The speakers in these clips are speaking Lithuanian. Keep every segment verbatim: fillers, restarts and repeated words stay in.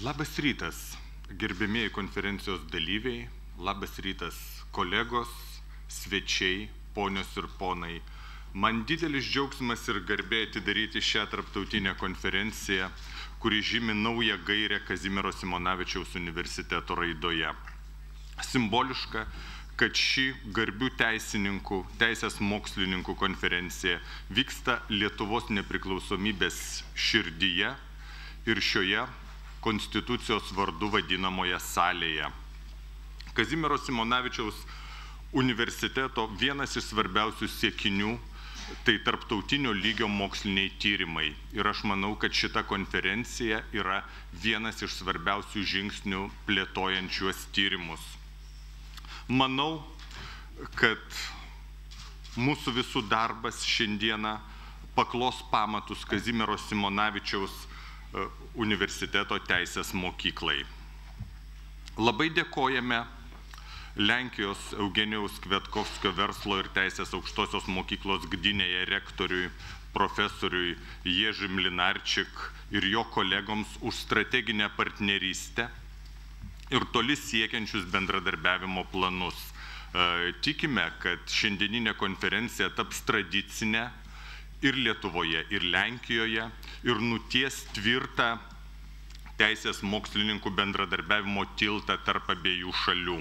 Labas rytas, gerbėmieji konferencijos dalyviai, labas rytas kolegos, svečiai, ponios ir ponai. Man didelis džiaugsmas ir garbė atidaryti šią tarptautinę konferenciją, kuri žymi naują gairę Kazimiero Simonavičiaus universiteto raidoje. Simboliška, kad ši garbių teisininkų, teisės mokslininkų konferencija vyksta Lietuvos nepriklausomybės širdyje ir šioje Konstitucijos vardu vadinamoje salėje. Kazimiero Simonavičiaus universiteto vienas iš svarbiausių siekinių tai tarptautinio lygio moksliniai tyrimai. Ir aš manau, kad šita konferencija yra vienas iš svarbiausių žingsnių plėtojančiuos tyrimus. Manau, kad mūsų visų darbas šiandieną paklos pamatus Kazimiero Simonavičiaus universiteto teisės mokyklai. Labai dėkojame Lenkijos Eugenijaus Kvietkovskio verslo ir teisės aukštosios mokyklos Gdynėje rektoriui, profesoriui Jerzy Mlinarčik ir jo kolegoms už strateginę partnerystę ir toli siekiančius bendradarbiavimo planus. Tikime, kad šiandieninė konferencija taps tradicinė ir Lietuvoje, ir Lenkijoje, ir nuties tvirtą teisės mokslininkų bendradarbiavimo tiltą tarp abiejų šalių.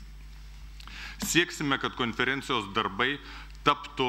Sieksime, kad konferencijos darbai taptų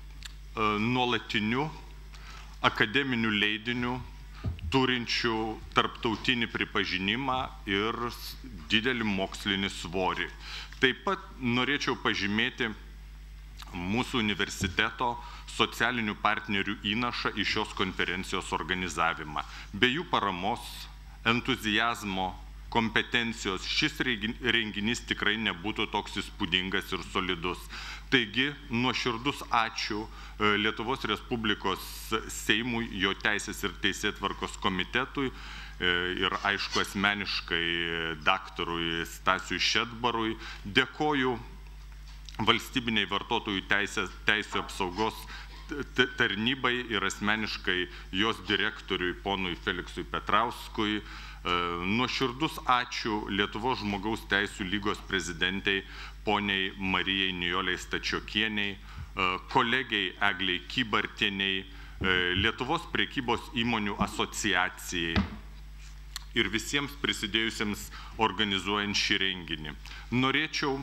nuolatiniu akademiniu leidiniu, turinčių tarptautinį pripažinimą ir didelį mokslinį svorį. Taip pat norėčiau pažymėti mūsų universiteto socialinių partnerių įnašą į šios konferencijos organizavimą. Be jų paramos, entuziazmo, kompetencijos šis renginys tikrai nebūtų toks įspūdingas ir solidus. Taigi, nuoširdus ačiū Lietuvos Respublikos Seimui, jo teisės ir teisėtvarkos komitetui ir aišku asmeniškai daktarui Stasiui Šedbarui. Dėkoju valstybiniai vartotojų teisės, teisų apsaugos tarnybai ir asmeniškai jos direktoriui ponui Feliksui Petrauskui. Nuoširdus ačiū Lietuvos žmogaus teisų lygos prezidentei poniai Marijai Nijolei Stačiokienei, kolegiai Eglei Kybartienei, Lietuvos prekybos įmonių asociacijai ir visiems prisidėjusiems organizuojant šį renginį. Norėčiau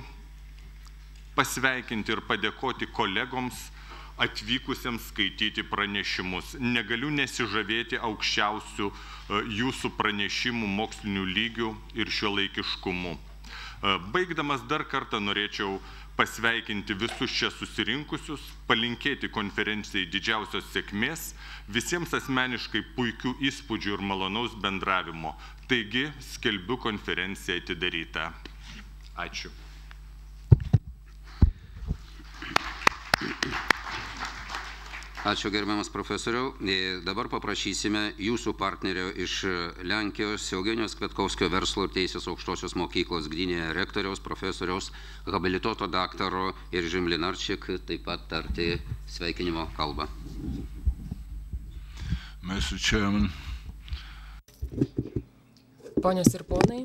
pasveikinti ir padėkoti kolegoms atvykusiems skaityti pranešimus. Negaliu nesižavėti aukščiausių jūsų pranešimų mokslinių lygių ir šiuolaikiškumu. Baigdamas dar kartą norėčiau pasveikinti visus čia susirinkusius, palinkėti konferencijai didžiausios sėkmės, visiems asmeniškai puikių įspūdžių ir malonaus bendravimo. Taigi, skelbiu konferenciją atidarytą. Ačiū. Ačiū gerbiamas profesoriau. Dabar paprašysime jūsų partnerio iš Lenkijos Eugenijaus Kvietkovskio verslo ir teisės aukštosios mokyklos Gdynėje rektoriaus, profesoriaus, habilituoto daktaro Jerzy Mlinarčik taip pat tarti sveikinimo kalbą. mister Chairman. Ponios ir ponai,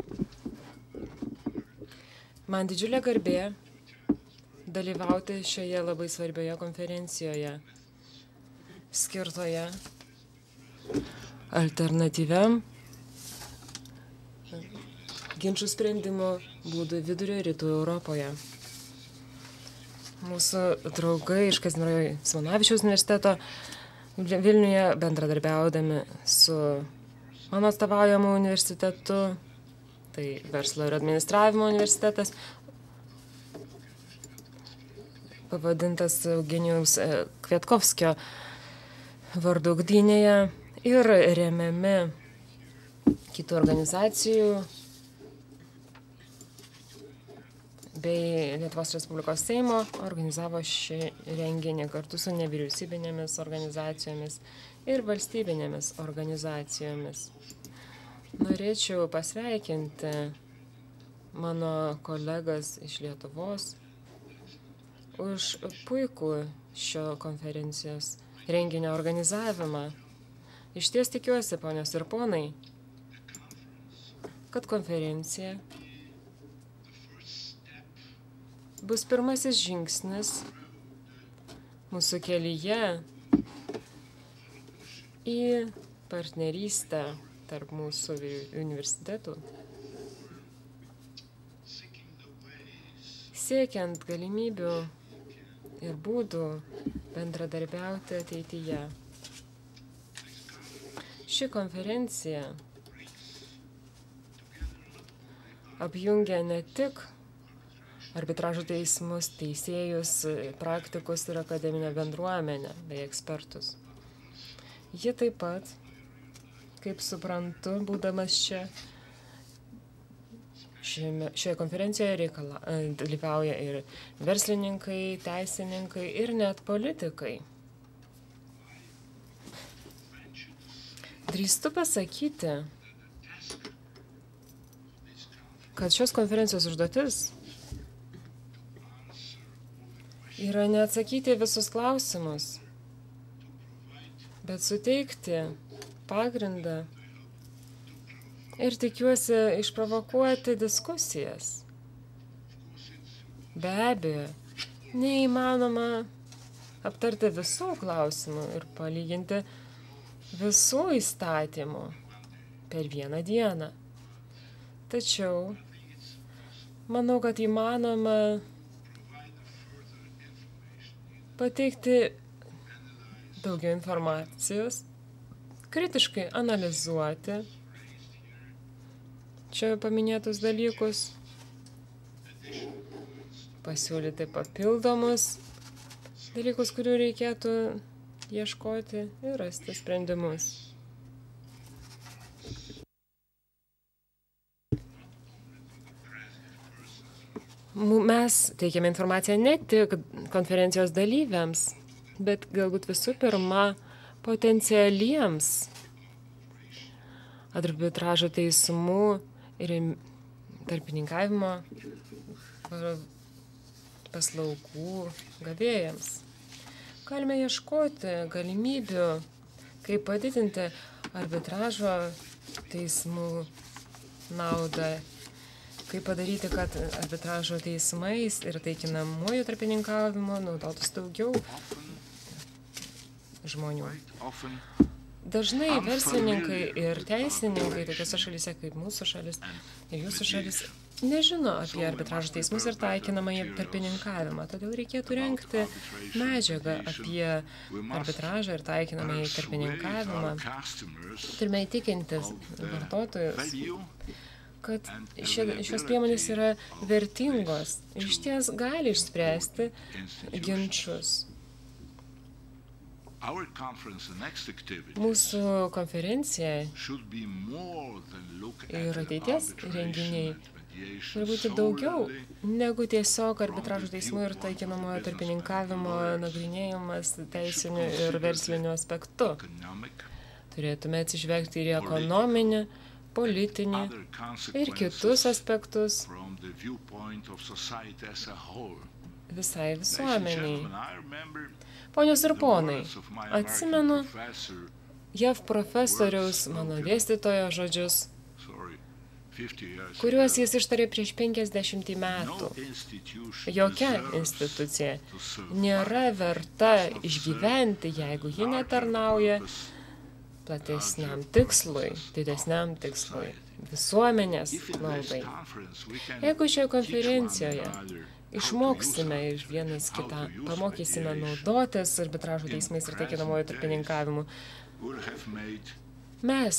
man didžiulė garbė dalyvauti šioje labai svarbioje konferencijoje, skirtoje alternatyviam ginčių sprendimo būdų Vidurio rytų Europoje. Mūsų draugai iš Kazimiero Simonavičiaus universiteto Vilniuje bendradarbiaudami su mano atstovaujamu universitetu, tai verslo ir administravimo universitetas, pavadintas Eugenijaus Kvietkovskio vardu Gdynėje ir remiami kitų organizacijų bei Lietuvos Respublikos Seimo organizavo šį renginį kartu su nevyriausybinėmis organizacijomis ir valstybinėmis organizacijomis. Norėčiau pasveikinti mano kolegas iš Lietuvos už puikų šio konferencijos renginio organizavimą. Iš ties tikiuosi, ponios ir ponai, kad konferencija bus pirmasis žingsnis mūsų kelyje į partnerystę tarp mūsų universitetų, siekiant galimybių ir būdų bendradarbiauti ateityje. Ši konferencija apjungia ne tik arbitražo teismus, teisėjus, praktikus ir akademinę bendruomenę bei ekspertus. Ji taip pat, kaip suprantu, būdamas čia, šiame, šioje konferencijoje reikala, dalyvauja ir verslininkai, teisininkai ir net politikai. Drįstu pasakyti, kad šios konferencijos užduotis yra neatsakyti visus klausimus, bet suteikti pagrindą ir tikiuosi išprovokuoti diskusijas. Be abejo, neįmanoma aptarti visų klausimų ir palyginti visų įstatymų per vieną dieną. Tačiau manau, kad įmanoma pateikti daugiau informacijos, kritiškai analizuoti čia paminėtus dalykus, pasiūlyti papildomus dalykus, kurių reikėtų ieškoti ir rasti sprendimus. Mes teikiame informaciją ne tik konferencijos dalyviams, bet galbūt visų pirma potencialiems arbitražo teismų ir tarpininkavimo paslaugų gavėjams. Galime ieškoti galimybių, kaip padidinti arbitražo teismų naudą, kaip padaryti, kad arbitražo teismais ir taikinamuoju tarpininkavimu naudotus daugiau žmonių. Dažnai verslininkai ir teisininkai tokiose šalyse kaip mūsų šalis ir jūsų šalis nežino apie arbitražo teismus ir taikinamąjį tarpininkavimą. Todėl reikėtų rengti medžiagą apie arbitražą ir taikinamąjį tarpininkavimą. Turime įtikinti vartotojus, kad šie, šios priemonės yra vertingos ir išties gali išspręsti ginčus. Mūsų konferencija ir ateities renginiai turi būti daugiau negu tiesiog arbitražo teismų ir taikinamojo tarpininkavimo nagrinėjimas teisiniu ir versliniu aspektu. Turėtume atsižvelgti ir į ekonominį, politinį ir kitus aspektus visai visuomeniai. Ponios ir ponai, atsimenu J A V profesoriaus, mano dėstytojo žodžius, kuriuos jis ištarė prieš penkiasdešimt metų. Jokia institucija nėra verta išgyventi, jeigu ji netarnauja platesniam tikslui, didesniam tikslui, visuomenės naudai. Jeigu šioje konferencijoje išmoksime ir vienas kitą pamokysime naudotis arbitražo teismais ir taikinamojo tarpininkavimu, mes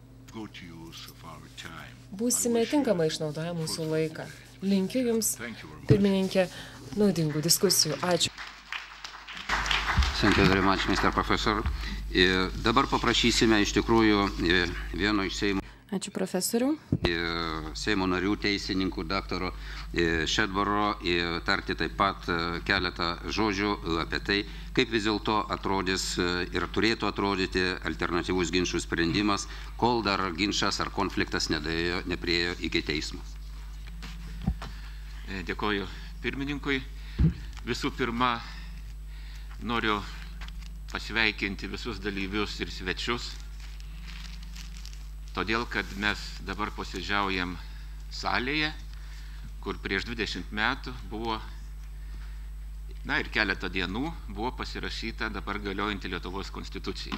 būsime tinkamai išnaudoję mūsų laiką. Linkiu Jums, pirmininkė, naudingų diskusijų. Ačiū. Thank you very much, mister Professor. Ir dabar paprašysime iš tikrųjų vieno iš Seimo. Ačiū profesorių. Seimo narių teisininkų daktaro Šedbaro tarti taip pat keletą žodžių apie tai, kaip vis dėlto atrodys ir turėtų atrodyti alternatyvus ginčų sprendimas, kol dar ginčas ar konfliktas nedėjo, nepriejo iki teismo. Dėkoju pirmininkui. Visų pirma, noriu pasveikinti visus dalyvius ir svečius. todėl kad mes dabar posėdžiaujam salėje, kur prieš dvidešimt metų buvo, na ir keletą dienų, buvo pasirašyta dabar galiojanti Lietuvos konstitucija.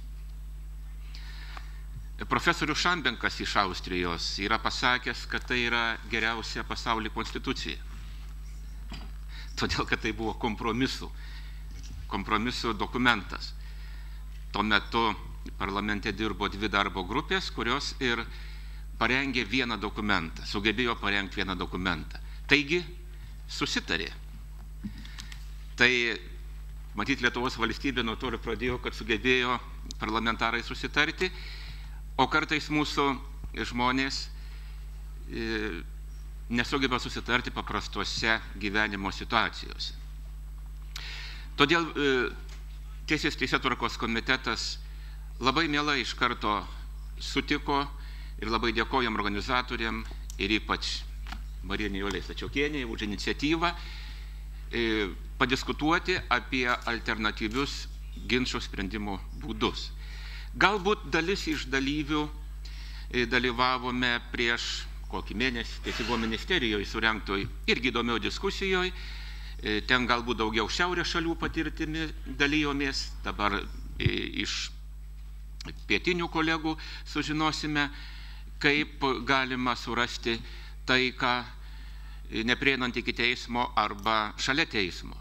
Profesorius Šambenkas iš Austrijos yra pasakęs, kad tai yra geriausia pasaulyje konstitucija. Todėl, kad tai buvo kompromisų, kompromisų dokumentas. Tuo metu parlamente dirbo dvi darbo grupės, kurios ir parengė vieną dokumentą, sugebėjo parengti vieną dokumentą. Taigi, susitarė. Tai, matyt, Lietuvos valstybė nuo to ir pradėjo, kad sugebėjo parlamentarai susitarti, o kartais mūsų žmonės e, nesugeba susitarti paprastuose gyvenimo situacijose. Todėl e, Teisės teisėtvarkos komitetas labai mielai iš karto sutiko ir labai dėkojam organizatoriam ir ypač Marijai Nijolei Stačiokienei už iniciatyvą e, padiskutuoti apie alternatyvius ginčų sprendimo būdus. Galbūt dalis iš dalyvių dalyvavome prieš kokį mėnesį Teisingumo ministerijoje surengtoj irgi įdomioj diskusijoje. Ten galbūt daugiau šiaurės šalių patirtimi dalyjomės. Dabar iš pietinių kolegų sužinosime, kaip galima surasti taiką neprieinant iki teismo arba šalia teismo.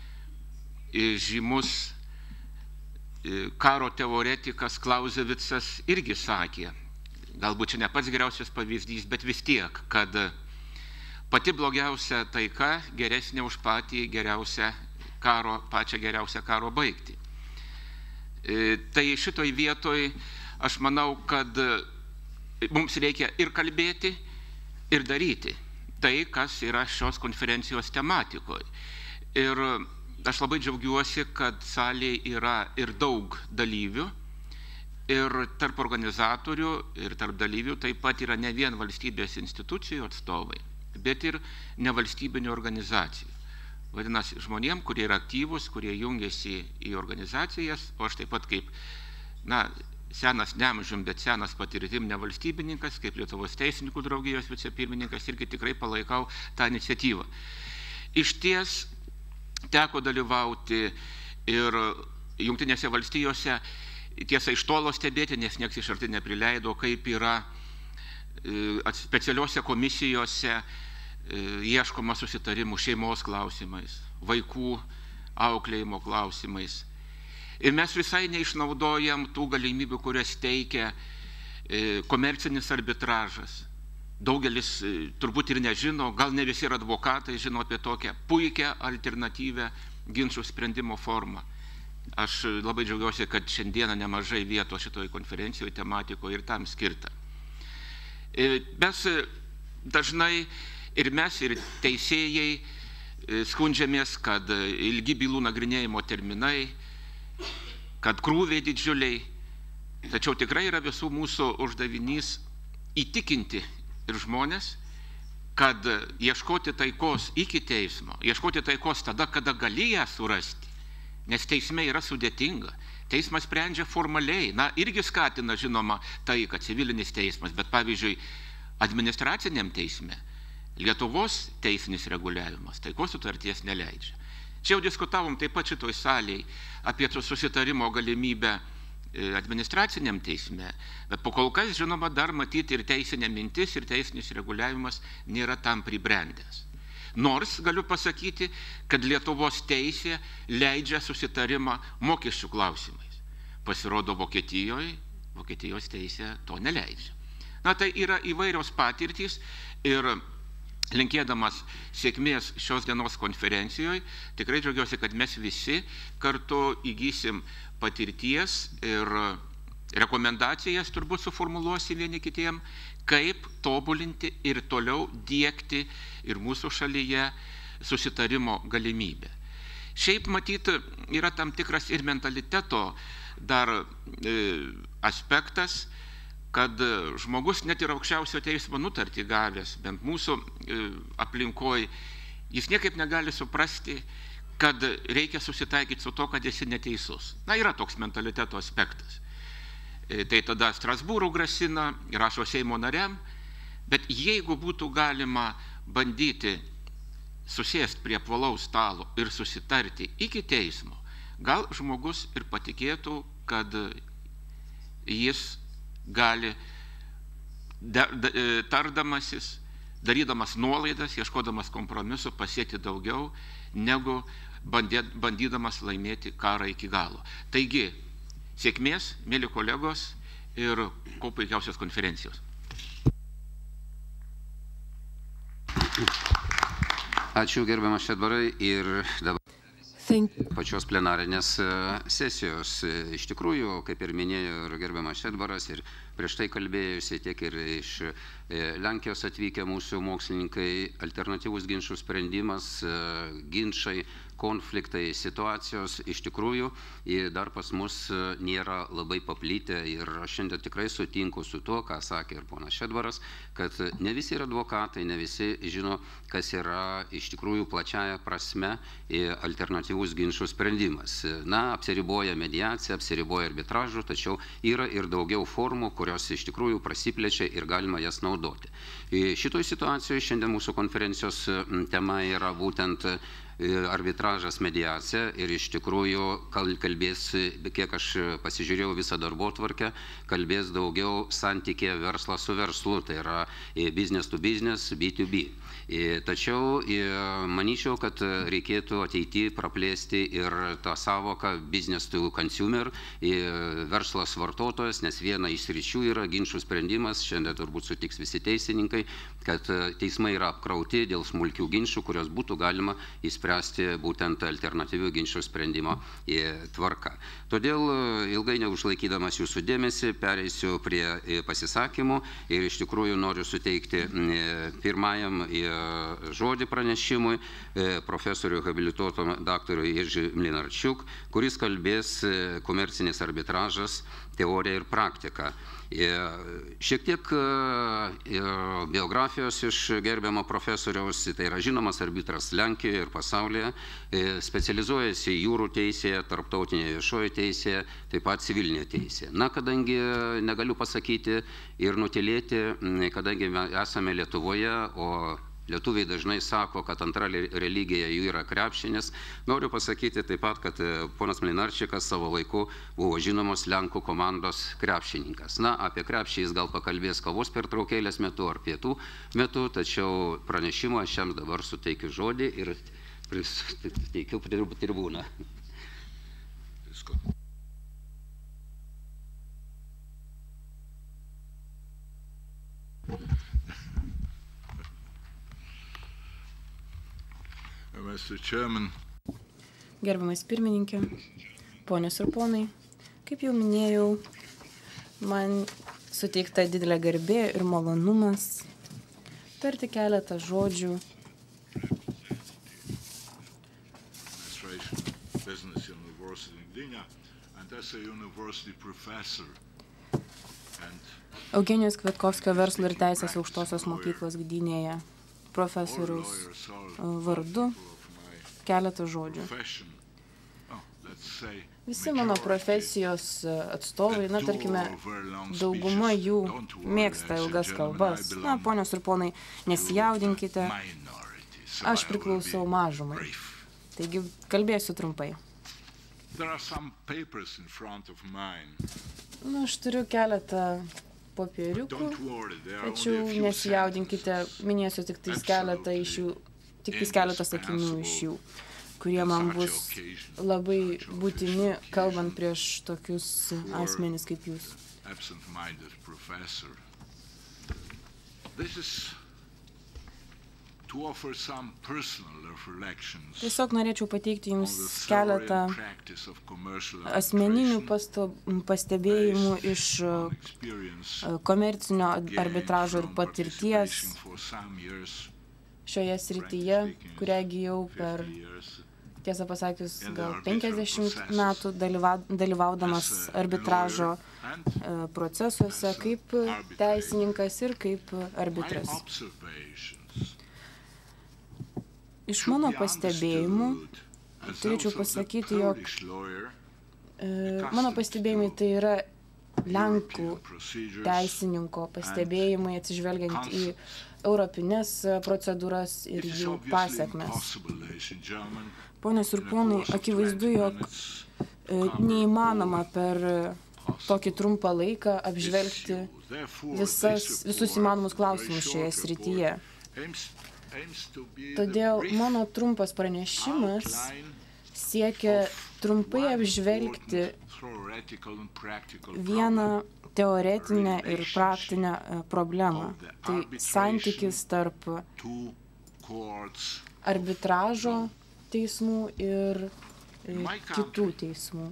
Žymus karo teoretikas Klausevicas irgi sakė, galbūt čia ne pats geriausias pavyzdys, bet vis tiek, kad pati blogiausia taika geresnė už patį geriausią karo, pačią geriausią karo baigtį. Tai šitoj vietoj aš manau, kad mums reikia ir kalbėti, ir daryti tai, kas yra šios konferencijos tematikoje. Ir aš labai džiaugiuosi, kad salėje yra ir daug dalyvių, ir tarp organizatorių, ir tarp dalyvių taip pat yra ne vien valstybės institucijų atstovai, bet ir nevalstybinių organizacijų. Vadinasi, žmonėm, kurie yra aktyvūs, kurie jungiasi į organizacijas, o aš taip pat kaip, na, senas neamžium, bet senas patirtim nevalstybininkas, kaip Lietuvos teisininkų draugijos vicepirmininkas, irgi tikrai palaikau tą iniciatyvą. Iš ties, teko dalyvauti ir Jungtinėse valstijose, tiesa iš tolo stebėti, nes nieks iš arti neprileido, kaip yra specialiuose komisijose ieškoma susitarimų šeimos klausimais, vaikų auklėjimo klausimais. Ir mes visai neišnaudojam tų galimybių, kurias teikia komercinis arbitražas. Daugelis turbūt ir nežino, gal ne visi ir advokatai žino apie tokią puikią alternatyvę ginčų sprendimo formą. Aš labai džiaugiuosi, kad šiandieną nemažai vietos šitoje konferencijoje tematikoje ir tam skirta. Mes dažnai ir mes, ir teisėjai skundžiamės, kad ilgi bylų nagrinėjimo terminai, kad krūviai didžiuliai, tačiau tikrai yra visų mūsų uždavinys įtikinti ir žmonės, kad ieškoti taikos iki teismo, ieškoti taikos tada, kada gali ją surasti, nes teisme yra sudėtinga. Teismas sprendžia formaliai, na, irgi skatina, žinoma, taiką, civilinis teismas, bet pavyzdžiui, administraciniam teisme Lietuvos teisinis reguliavimas taikos sutarties neleidžia. Čia jau diskutavom taip pat šitoj salėje apie susitarimo galimybę administraciniam teisme, bet po kol kas, žinoma, dar matyti ir teisinė mintis, ir teisinis reguliavimas nėra tam pribrendęs. Nors galiu pasakyti, kad Lietuvos teisė leidžia susitarimą mokesčių klausimais. Pasirodo, Vokietijoje, Vokietijos teisė to neleidžia. Na, tai yra įvairios patirtys ir linkėdamas sėkmės šios dienos konferencijoje, tikrai džiaugiuosi, kad mes visi kartu įgysim patirties ir rekomendacijas turbūt suformuluosi vieni kitiem, kaip tobulinti ir toliau diegti ir mūsų šalyje susitarimo galimybę. Šiaip matyti yra tam tikras ir mentaliteto dar e, aspektas, kad žmogus net ir aukščiausio teismo nutartį gavęs, bent mūsų aplinkoje, jis niekaip negali suprasti, kad reikia susitaikyti su to, kad esi neteisus. Na, yra toks mentaliteto aspektas. tai tada Strasbūrų grasina, rašo Seimo nariam, bet jeigu būtų galima bandyti susėsti prie apvalaus stalo ir susitarti iki teismo, gal žmogus ir patikėtų, kad jis gali tardamasis, darydamas nuolaidas, ieškodamas kompromisu, pasiekti daugiau, negu bandydamas laimėti karą iki galo. Taigi, sėkmės, mėly kolegos, ir kuo puikiausios konferencijos. Ačiū, gerbiamas Šedbarai, ir dabar pačios plenarinės sesijos. Iš tikrųjų, kaip ir minėjo ir gerbiamas Šedbaras, ir prieš tai kalbėjusi, tiek ir iš Lenkijos atvykę mūsų mokslininkai, alternatyvus ginčių sprendimas, ginčiai, konfliktai, situacijos iš tikrųjų dar pas mus nėra labai paplitę, ir aš šiandien tikrai sutinku su tuo, ką sakė ir ponas Šedbaras, kad ne visi yra advokatai, ne visi žino, kas yra iš tikrųjų plačiaja prasme alternatyvus ginčių sprendimas. Na, apsiriboja mediacija, apsiriboja arbitražu, tačiau yra ir daugiau formų, kurios iš tikrųjų prasiplečia ir galima jas naudoti. Šitoj situacijoje šiandien mūsų konferencijos tema yra būtent arbitražas, mediacija, ir iš tikrųjų kalbės, kiek aš pasižiūrėjau visą darbotvarkę, kalbės daugiau santykė verslas su verslu, tai yra business to business, B to B. Tačiau manyčiau, kad reikėtų ateityje praplėsti ir tą savoką business to consumer, verslas vartotojas, nes viena iš sričių yra ginčių sprendimas, šiandien turbūt sutiks visi teisininkai, kad teismai yra apkrauti dėl smulkių ginčių, kurios būtų galima įspręsti būtent alternatyvių ginčių sprendimo tvarka. Todėl ilgai neužlaikydamas jūsų dėmesį, pereisiu prie pasisakymų ir iš tikrųjų noriu suteikti pirmajam žodį pranešimui profesoriui habilituotam daktarui Jerzy Mlinarčiuk, kuris kalbės komercinis arbitražas, teorija ir praktika. Šiek tiek biografijos iš gerbiamo profesoriaus, tai yra žinomas arbitras Lenkijoje ir pasaulyje, specializuojasi jūrų teisėje, tarptautinėje viešoje teisėje, taip pat civilinėje teisėje. Na, kadangi negaliu pasakyti ir nutilėti, kadangi mes esame Lietuvoje, o lietuviai dažnai sako, kad antra religija jų yra krepšinis. Noriu pasakyti taip pat, kad ponas Mlinarčikas savo laiku buvo žinomos Lenkų komandos krepšininkas. Na, apie krepšį jis gal pakalbės kavos pertraukėlės metu ar pietų metu, tačiau pranešimo aš jam dabar suteikiu žodį ir teikiu tribūną. Gerbiamas pirmininkė, ponios ir ponai, kaip jau minėjau, man suteikta didelė garbė ir malonumas tarti keletą žodžių Eugenijos Kvietkovskio verslo ir teisės aukštosios mokyklos Gdynėje profesoriaus vardu keletą žodžių. Visi mano profesijos atstovai, na, tarkime, dauguma jų mėgsta ilgas kalbas. Na, ponios ir ponai, nesijaudinkite, aš priklausau mažumai. Taigi, kalbėsiu trumpai. Na, aš turiu keletą popieriukų, tačiau nesijaudinkite, minėsiu tik tais keletą iš jų, tik tais keletą sakinių iš jų, kurie man bus labai būtini, kalbant prieš tokius asmenis kaip jūs. Tiesiog norėčiau pateikti jums keletą asmeninių pastebėjimų iš komercinio arbitražo ir patirties šioje srityje, kurią įgijau per, tiesą pasakius, gal penkiasdešimt metų dalyvaudamas arbitražo procesuose kaip teisininkas ir kaip arbitras. Iš mano pastebėjimų turėčiau pasakyti, jog mano pastebėjimai tai yra Lenkų teisininko pastebėjimai atsižvelgiant į europinės procedūras ir jų pasiekmes. Ponios ir ponai, akivaizdu, jog neįmanoma per tokį trumpą laiką apžvelgti visas, visus įmanomus klausimus šioje srityje. Todėl mano trumpas pranešimas siekia trumpai apžvelgti vieną teoretinę ir praktinę problemą. Tai santykis tarp arbitražo teismų ir kitų teismų.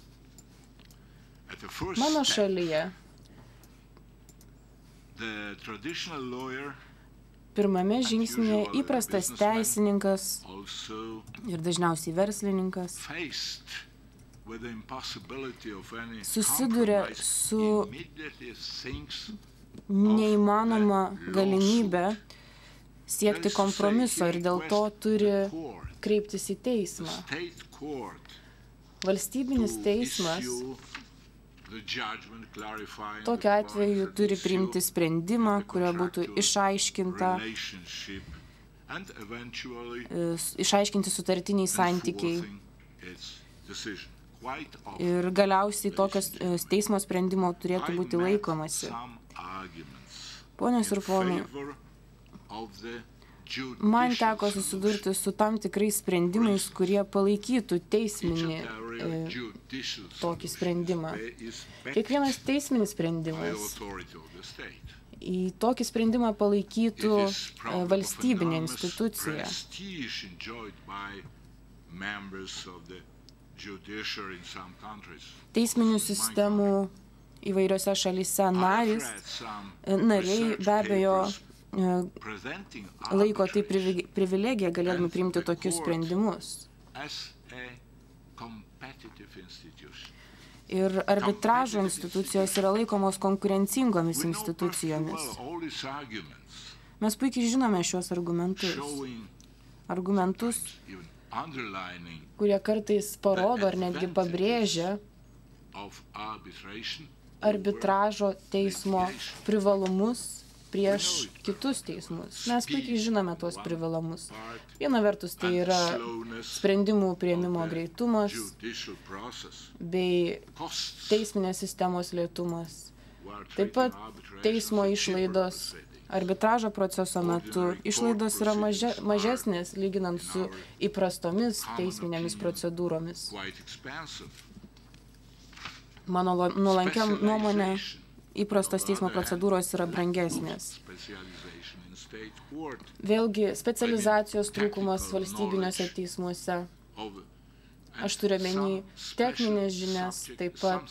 Mano šalyje pirmame žingsnyje įprastas teisininkas ir dažniausiai verslininkas susiduria su neįmanoma galimybė siekti kompromiso ir dėl to turi kreiptis į teismą. Valstybinis teismas tokiu atveju turi priimti sprendimą, kurio būtų išaiškinta, išaiškinti sutartiniai santykiai. Ir galiausiai tokios teismo sprendimo turėtų būti laikomasi. Ponios ir ponai, man teko susidurti su tam tikrais sprendimais, kurie palaikytų teisminį e, tokį sprendimą. Kiekvienas teisminis sprendimas į tokį sprendimą palaikytų e, valstybinė institucija. Teisminių sistemų įvairiose šalyse narys, nariai be abejo laiko tai privilegija galėdami priimti tokius sprendimus. Ir arbitražo institucijos yra laikomos konkurencingomis institucijomis. Mes puikiai žinome šios argumentus. Argumentus, kurie kartais parodo ar netgi pabrėžia arbitražo teismo privalumus prieš kitus teismus. Mes puikiai žinome tuos privalumus. Viena vertus tai yra sprendimų priėmimo greitumas bei teisminės sistemos lėtumas. Taip pat teismo išlaidos arbitražo proceso metu išlaidos yra maže, mažesnės lyginant su įprastomis teisminėmis procedūromis. Mano nuolankia nuomonė, įprastos teismo procedūros yra brangesnės. Vėlgi, specializacijos trūkumas valstybiniuose teismuose. Aš turiu omeny techninės žinias, taip pat,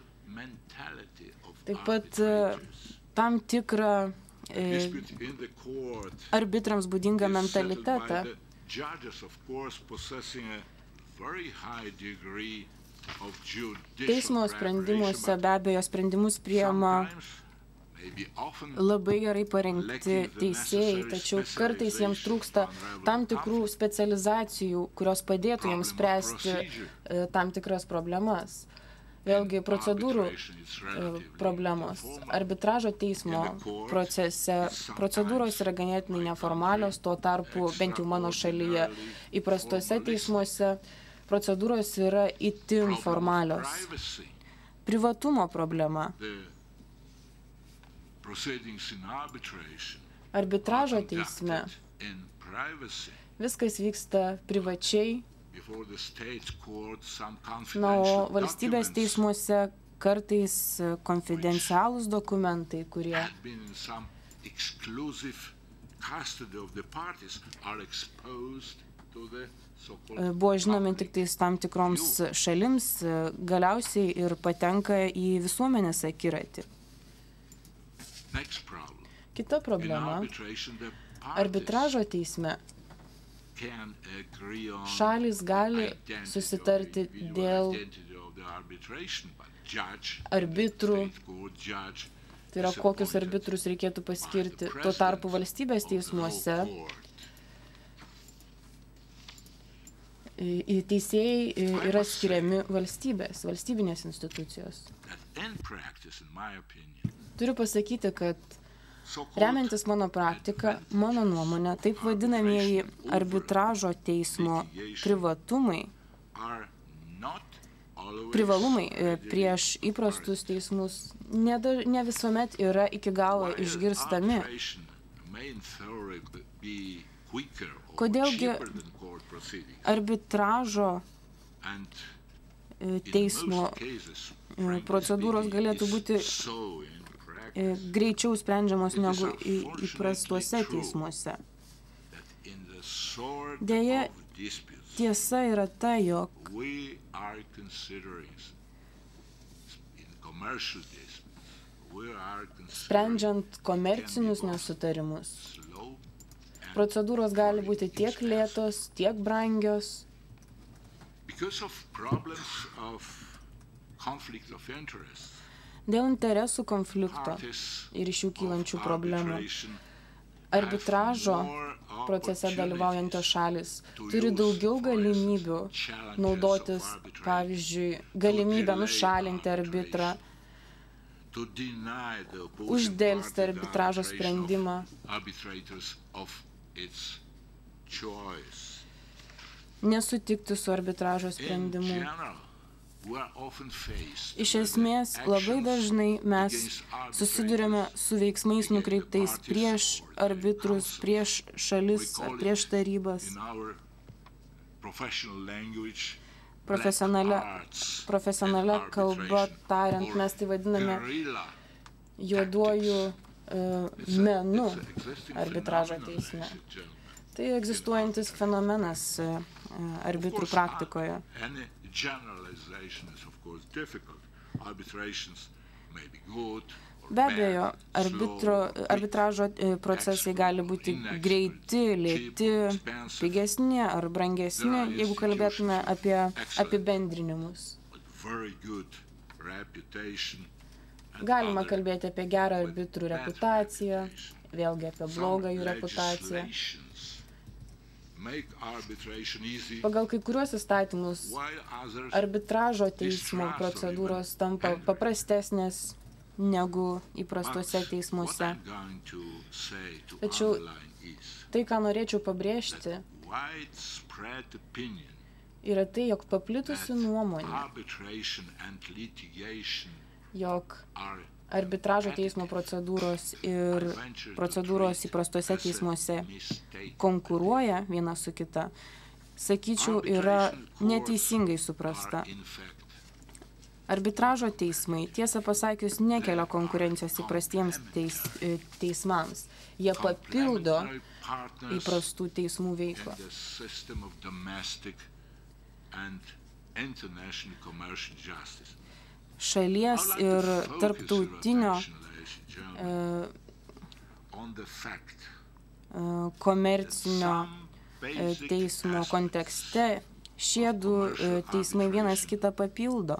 taip pat tam tikrą e, arbitrams būdingą mentalitetą. Teismo sprendimuose be abejo sprendimus priima labai gerai parengti teisėjai, tačiau kartais jiems trūksta tam tikrų specializacijų, kurios padėtų jiems spręsti tam tikras problemas. Vėlgi, procedūrų problemos. Arbitražo teismo procese procedūros yra ganėtinai neformalios, tuo tarpu, bent jau mano šalyje, įprastuose teismuose procedūros yra itin formalios. Privatumo problema. Arbitražo teisme viskas vyksta privačiai, na, o valstybės teismuose kartais konfidencialūs dokumentai, kurie buvo žinomi tik tais tam tikroms šalims, galiausiai ir patenka į visuomenės akiratį. Kita problema. Arbitražo teisme šalys gali susitarti dėl arbitrų, tai yra kokius arbitrus reikėtų paskirti. Tuo tarpu valstybės teismuose teisėjai yra skiriami valstybės, valstybinės institucijos. Turiu pasakyti, kad remiantis mano praktika, mano nuomonė, taip vadinamieji arbitražo teismo privatumai, privalumai prieš įprastus teismus ne, ne visuomet yra iki galo išgirstami. Kodėlgi arbitražo teismo procedūros galėtų būti greičiau sprendžiamos negu įprastuose teismuose. Deja, tiesa yra ta, jog sprendžiant komercinius nesutarimus, procedūros gali būti tiek lėtos, tiek brangios. Dėl interesų konflikto ir iš jų kylančių problemų, arbitražo procese dalyvaujančios šalis turi daugiau galimybių naudotis, pavyzdžiui, galimybę nušalinti arbitrą, uždelsti arbitražo sprendimą, nesutikti su arbitražo sprendimu. Iš esmės, labai dažnai mes susiduriame su veiksmais nukreiptais prieš arbitrus, prieš šalis, prieš tarybas. Profesionalia, profesionalia kalba tariant, mes tai vadiname juoduoju uh, menu arbitražo teisme. Tai egzistuojantis fenomenas uh, arbitrų praktikoje. Be abejo, arbitro, arbitražo procesai gali būti greiti, lėti, pigesni ar brangesni, jeigu kalbėtume apie apibendrinimus. Galima kalbėti apie gerą arbitrų reputaciją, vėlgi apie blogą jų reputaciją. Pagal kai kuriuos įstatymus arbitražo teismo procedūros tampa paprastesnės negu įprastuose teismuose. Tačiau tai, ką norėčiau pabrėžti, yra tai, jog paplitusi nuomonė, jog arbitražo teismo procedūros ir procedūros įprastuose teismuose konkuruoja viena su kita, sakyčiau, yra neteisingai suprasta. Arbitražo teismai, tiesą pasakius, nekelia konkurencijos įprastiems teis, teismams. Jie papildo įprastų teismų veiklą. Šalies ir tarptautinio e, komercinio e, teismo kontekste šie du e, teismai vienas kitą papildo.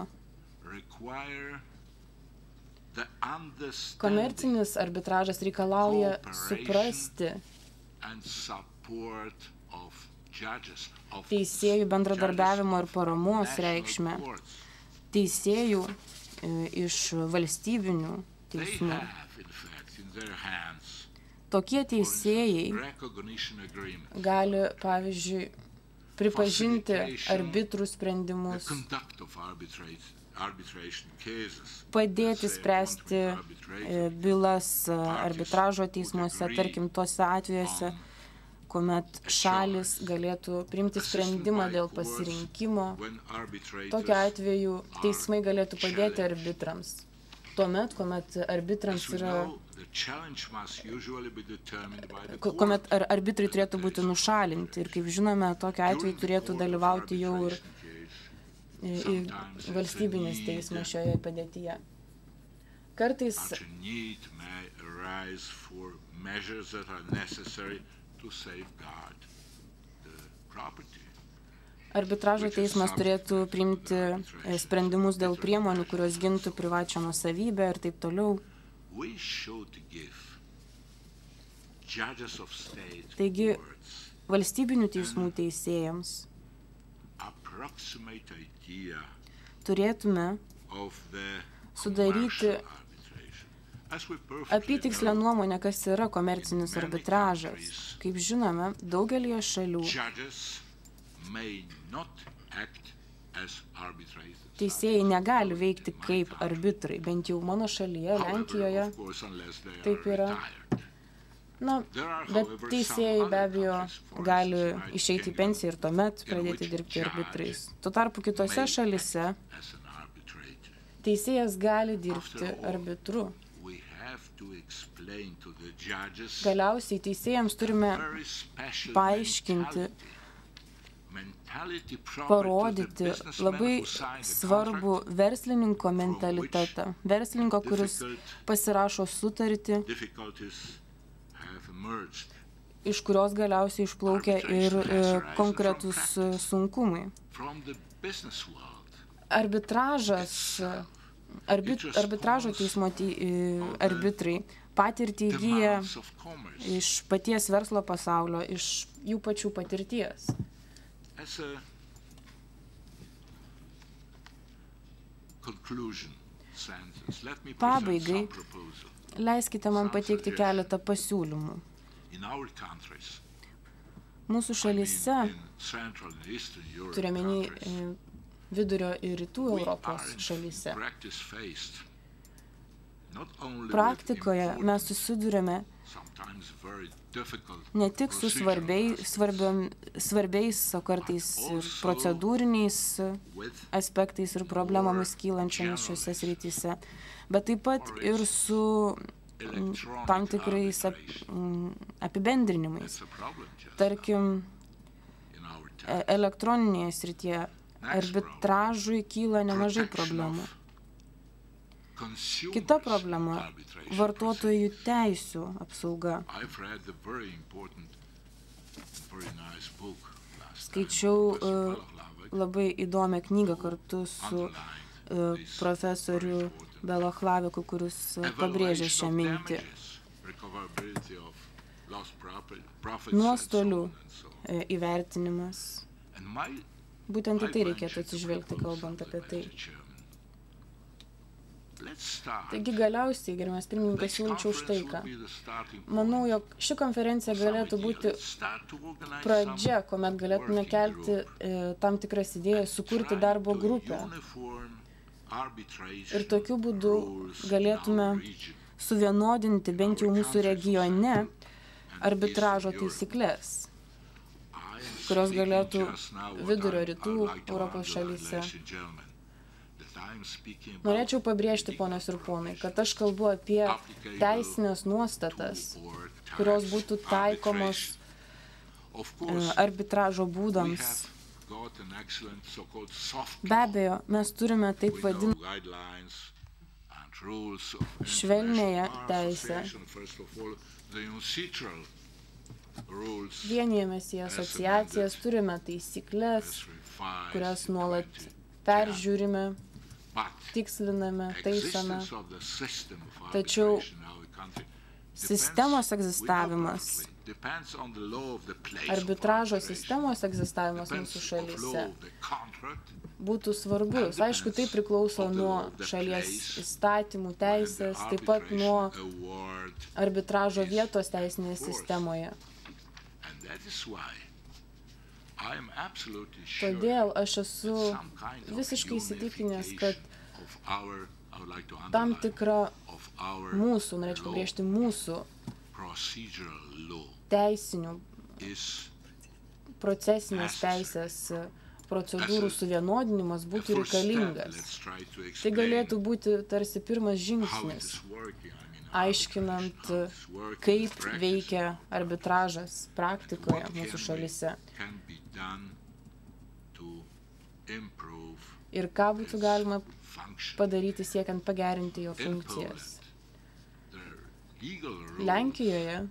Komercinis arbitražas reikalauja suprasti teisėjų bendradarbiavimo ir paramos reikšmę, teisėjų iš valstybinių teismų. Tokie teisėjai gali, pavyzdžiui, pripažinti arbitrų sprendimus, padėti spręsti bylas arbitražo teismuose, tarkim, tose atvejuose, kuomet šalis galėtų priimti sprendimą dėl pasirinkimo. Tokiu atveju teismai galėtų padėti arbitrams. Tuomet, kuomet arbitrams yra, kuomet ar, arbitrai turėtų būti nušalinti. Ir kaip žinome, tokiu atveju turėtų dalyvauti jau ir, ir valstybinis teismas šioje padėtyje. Kartais arbitražo teismas turėtų priimti sprendimus dėl priemonių, kurios gintų privačią nuosavybę ir taip toliau. Taigi, valstybinių teismų teisėjams turėtume sudaryti apytikslę nuomonę, kas yra komercinis arbitražas. Kaip žinome, daugelį šalių teisėjai negali veikti kaip arbitrai, bent jau mano šalyje, Lenkijoje, taip yra. Na, bet teisėjai be abejo gali išeiti į pensiją ir tuomet pradėti dirbti arbitrais. Tuo tarpu kitose šalyse teisėjas gali dirbti arbitru. Galiausiai teisėjams turime paaiškinti, parodyti labai svarbų verslininko mentalitetą. Verslininko, kuris pasirašo sutartį, iš kurios galiausiai išplaukia ir konkretus sunkumai. Arbitražas, arbit, arbitražo teismo arbitrai patirtį įgyja iš paties verslo pasaulio, iš jų pačių patirties. Pabaigai, leiskite man pateikti keletą pasiūlymų. Mūsų šalyse, turiuomenį vidurio ir rytų Europos šalyse, praktikoje mes susidurėme ne tik su svarbiais, svarbiais, o kartais ir procedūriniais aspektais ir problemomis kylančiomis šiuose srityse, bet taip pat ir su tam tikrais apibendrinimais. Tarkim, elektroninėje srityje arbitražui kyla nemažai problemų. Kita problema – vartotojų teisių apsauga. Skaičiau labai įdomią knygą kartu su profesoriu Belohlaviku, kuris pabrėžė šią mintį. Nuostolių įvertinimas. Būtent į tai reikėtų atsižvelgti, kalbant apie tai. Taigi galiausiai, gerbiamas pirmininkas, siūlyčiau štai ką. Manau, jog ši konferencija galėtų būti pradžia, kuomet galėtume kelti e, tam tikras idėjas, sukurti darbo grupę. Ir tokiu būdu galėtume suvienodinti bent jau mūsų regione arbitražo taisyklės, kurios galėtų vidurio rytų Europos šalyse. Norėčiau pabrėžti, ponios ir ponai, kad aš kalbu apie teisinės nuostatas, kurios būtų taikomos arbitražo būdams. Be abejo, mes turime taip vadinamą švelniąją teisę. Vienijamės į asociacijas, turime taisyklės, kurias nuolat peržiūrime, tiksliname, taisome. Tačiau sistemos egzistavimas, arbitražo sistemos egzistavimas mūsų šalyse būtų svarbus. Aišku, tai priklauso nuo šalies įstatymų teisės, taip pat nuo arbitražo vietos teisinėje sistemoje. Todėl aš esu visiškai įsitikinęs, kad tam tikra mūsų, norėčiau pabrėžti, mūsų teisinių, procesinės teisės procedūrų suvienodinimas būtų reikalingas. Tai galėtų būti tarsi pirmas žingsnis, aiškinant, kaip veikia arbitražas praktikoje mūsų šalyse. Ir ką būtų galima padaryti siekiant pagerinti jo funkcijas. Lenkijoje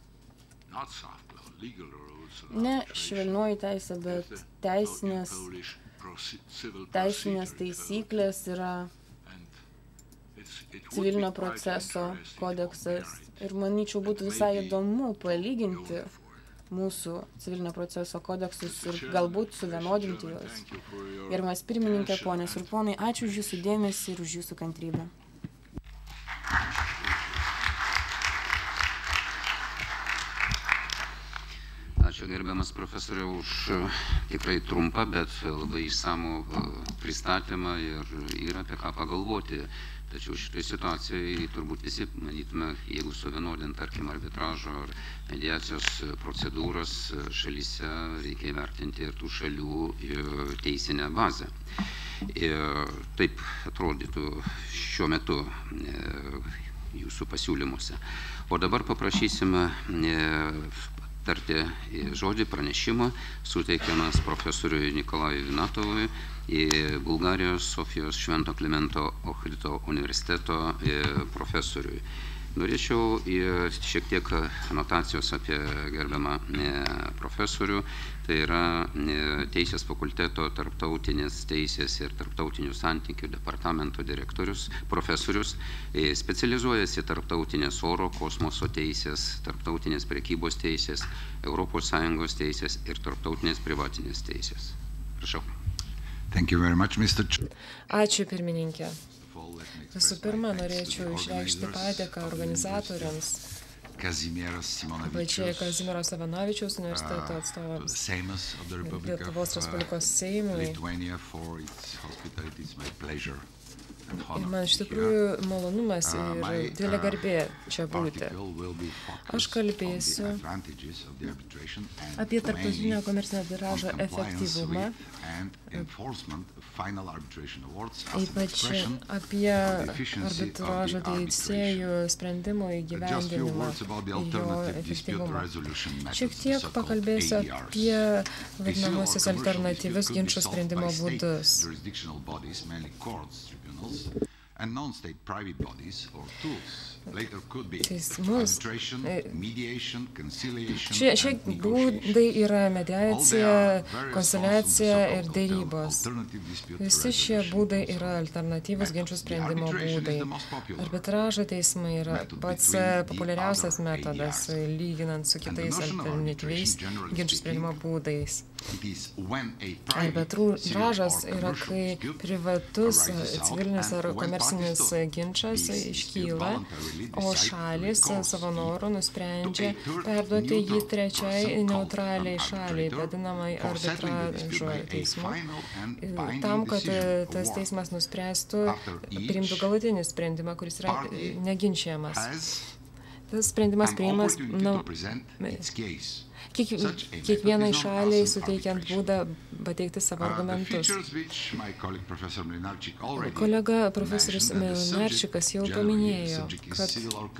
ne švelnioji teisė, bet teisinės, teisinės taisyklės yra civilinio proceso kodeksas. Ir manyčiau, būtų visai įdomu palyginti mūsų civilinio proceso kodeksus ir galbūt suvienodinti juos. Gerbiamas pirmininkė, ponios ir ponai, ačiū už jūsų dėmesį ir už jūsų kantrybę. Ačiū gerbiamas profesoriau už tikrai trumpą, bet labai išsamų pristatymą ir yra apie ką pagalvoti. Tačiau šitoje situacijoje turbūt visi manytume, jeigu suvienodint, tarkim, arbitražo ar mediacijos procedūros šalyse, reikia įvertinti ir tų šalių teisinę bazę. Ir taip atrodytų šiuo metu jūsų pasiūlymuose. O dabar paprašysime tarti žodį pranešimą suteikiamas profesoriui Nikolajui Vinatovui į Bulgarijos Sofijos Švento Klimento Ochrito universiteto profesoriui. Norėčiau šiek tiek anotacijos apie gerbiamą profesorių. Tai yra Teisės fakulteto tarptautinės teisės ir tarptautinių santykių departamento direktorius, profesorius. Specializuojasi tarptautinės oro, kosmoso teisės, tarptautinės prekybos teisės, Europos Sąjungos teisės ir tarptautinės privatinės teisės. Prašau. Thank you very much, mister Ch- Ačiū pirmininkė. Visų pirma, norėčiau išreikšti padėką organizatoriams, plačiai Kazimiero Savanovičiaus universiteto atstovams, Lietuvos Respublikos Seimui. Ir man iš tikrųjų malonumas ir didelė garbė čia būti. Aš kalbėsiu apie tarptautinio komercinio arbitražo efektyvumą, ypač apie arbitražo teisėjų sprendimų įgyvendinimą ir jo efektyvumą. Šiek tiek pakalbėsiu apie vadinamosius alternatyvius ginčų sprendimo būdus. And non-state private bodies or tools. Later could be Teismus. arbitration, mediation, conciliation, Šie, šie and būdai negotiation. yra mediacija, konsiliacija ir dėrybos. Visi šie būdai yra alternatyvus ginčių sprendimo būdai. Arbitražo teismai yra pats populiariausias metodas, lyginant su kitais alternatyviais ginčių sprendimo būdais. Arbitražas yra, kai privatus civilinis ar komercinis ginčas iškyla, o šalis savo norų nusprendžia perduoti jį trečiai neutraliai šaliai, vadinamai arbitražo teismu, tam, kad tas teismas nuspręstų, priimtų galutinį sprendimą, kuris yra neginčiamas. Tas sprendimas priimas na, kiek, kiekvienai šaliai suteikiant būdą pateikti savo argumentus. Kolega profesorius Mlinarčikas jau paminėjo, kad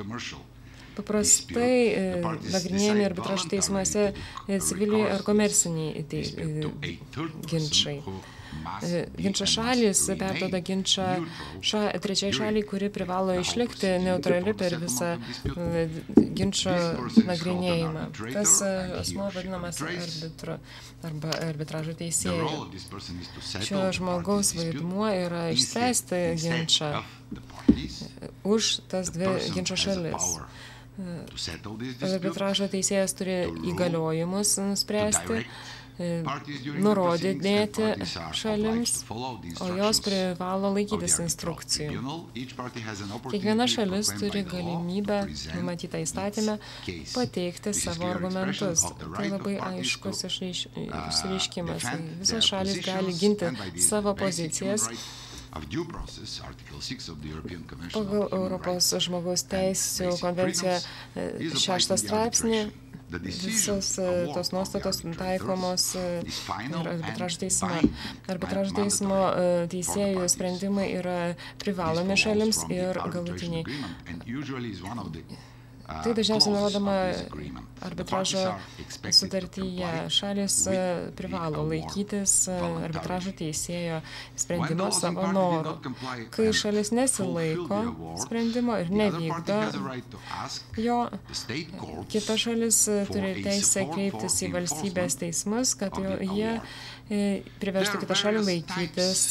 paprastai nagrinėjami arbitražo teismuose civiliai ar komerciniai ginčai. Ginčo šalis perduoda ginčą ša, trečiai šaliai, kuri privalo išlikti neutrali per visą ginčo nagrinėjimą. Tas asmuo vadinamas arbitru arba arbitražo teisėju. Šio žmogaus vaidmuo yra išspręsti ginčą už tas dvi ginčo šalis. Arbitražo teisėjas turi įgaliojimus nuspręsti, nurodinėti šalims, o jos privalo laikytis instrukcijų. Kiekviena šalis turi galimybę, numatytą įstatymę, pateikti savo argumentus. Tai labai aiškus išreiškimas. Visos šalis gali ginti savo pozicijas pagal Europos žmogaus teisių konvenciją šeštą straipsnį. Visos tos nuostatos taikomos arbitražo teisme. Arbitražo teismo teisėjų sprendimai yra privalomi šalims ir galutiniai. Tai dažniausiai nurodoma arbitražo sutartyje. Šalis privalo laikytis arbitražo teisėjo sprendimo savo norų. Kai šalis nesilaiko sprendimo ir nevykdo jo, kita šalis turi teisę kreiptis į valstybės teismus, kad jie priverstų kitą šalį laikytis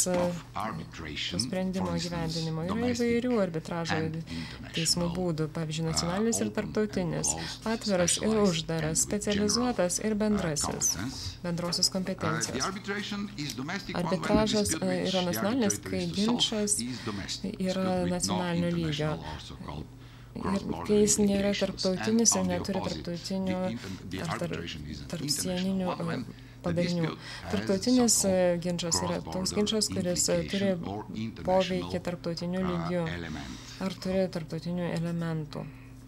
sprendimo gyvendinimo. Yra įvairių arbitražo teismų būdų. Pavyzdžiui, nacionalinis ir tarptautinis, atviras ir uždaras, specializuotas ir bendrasis, bendrosios kompetencijos. Arbitražas yra nacionalinis, kai ginčas yra nacionalinio lygio. Ir kai jis nėra tarptautinis ir neturi tarptautinių ar tarp sieninių padarinių. Tarptautinis ginčas yra toks ginčas, kuris turi poveikį tarptautiniu lygiu ar turi tarptautinių elementų.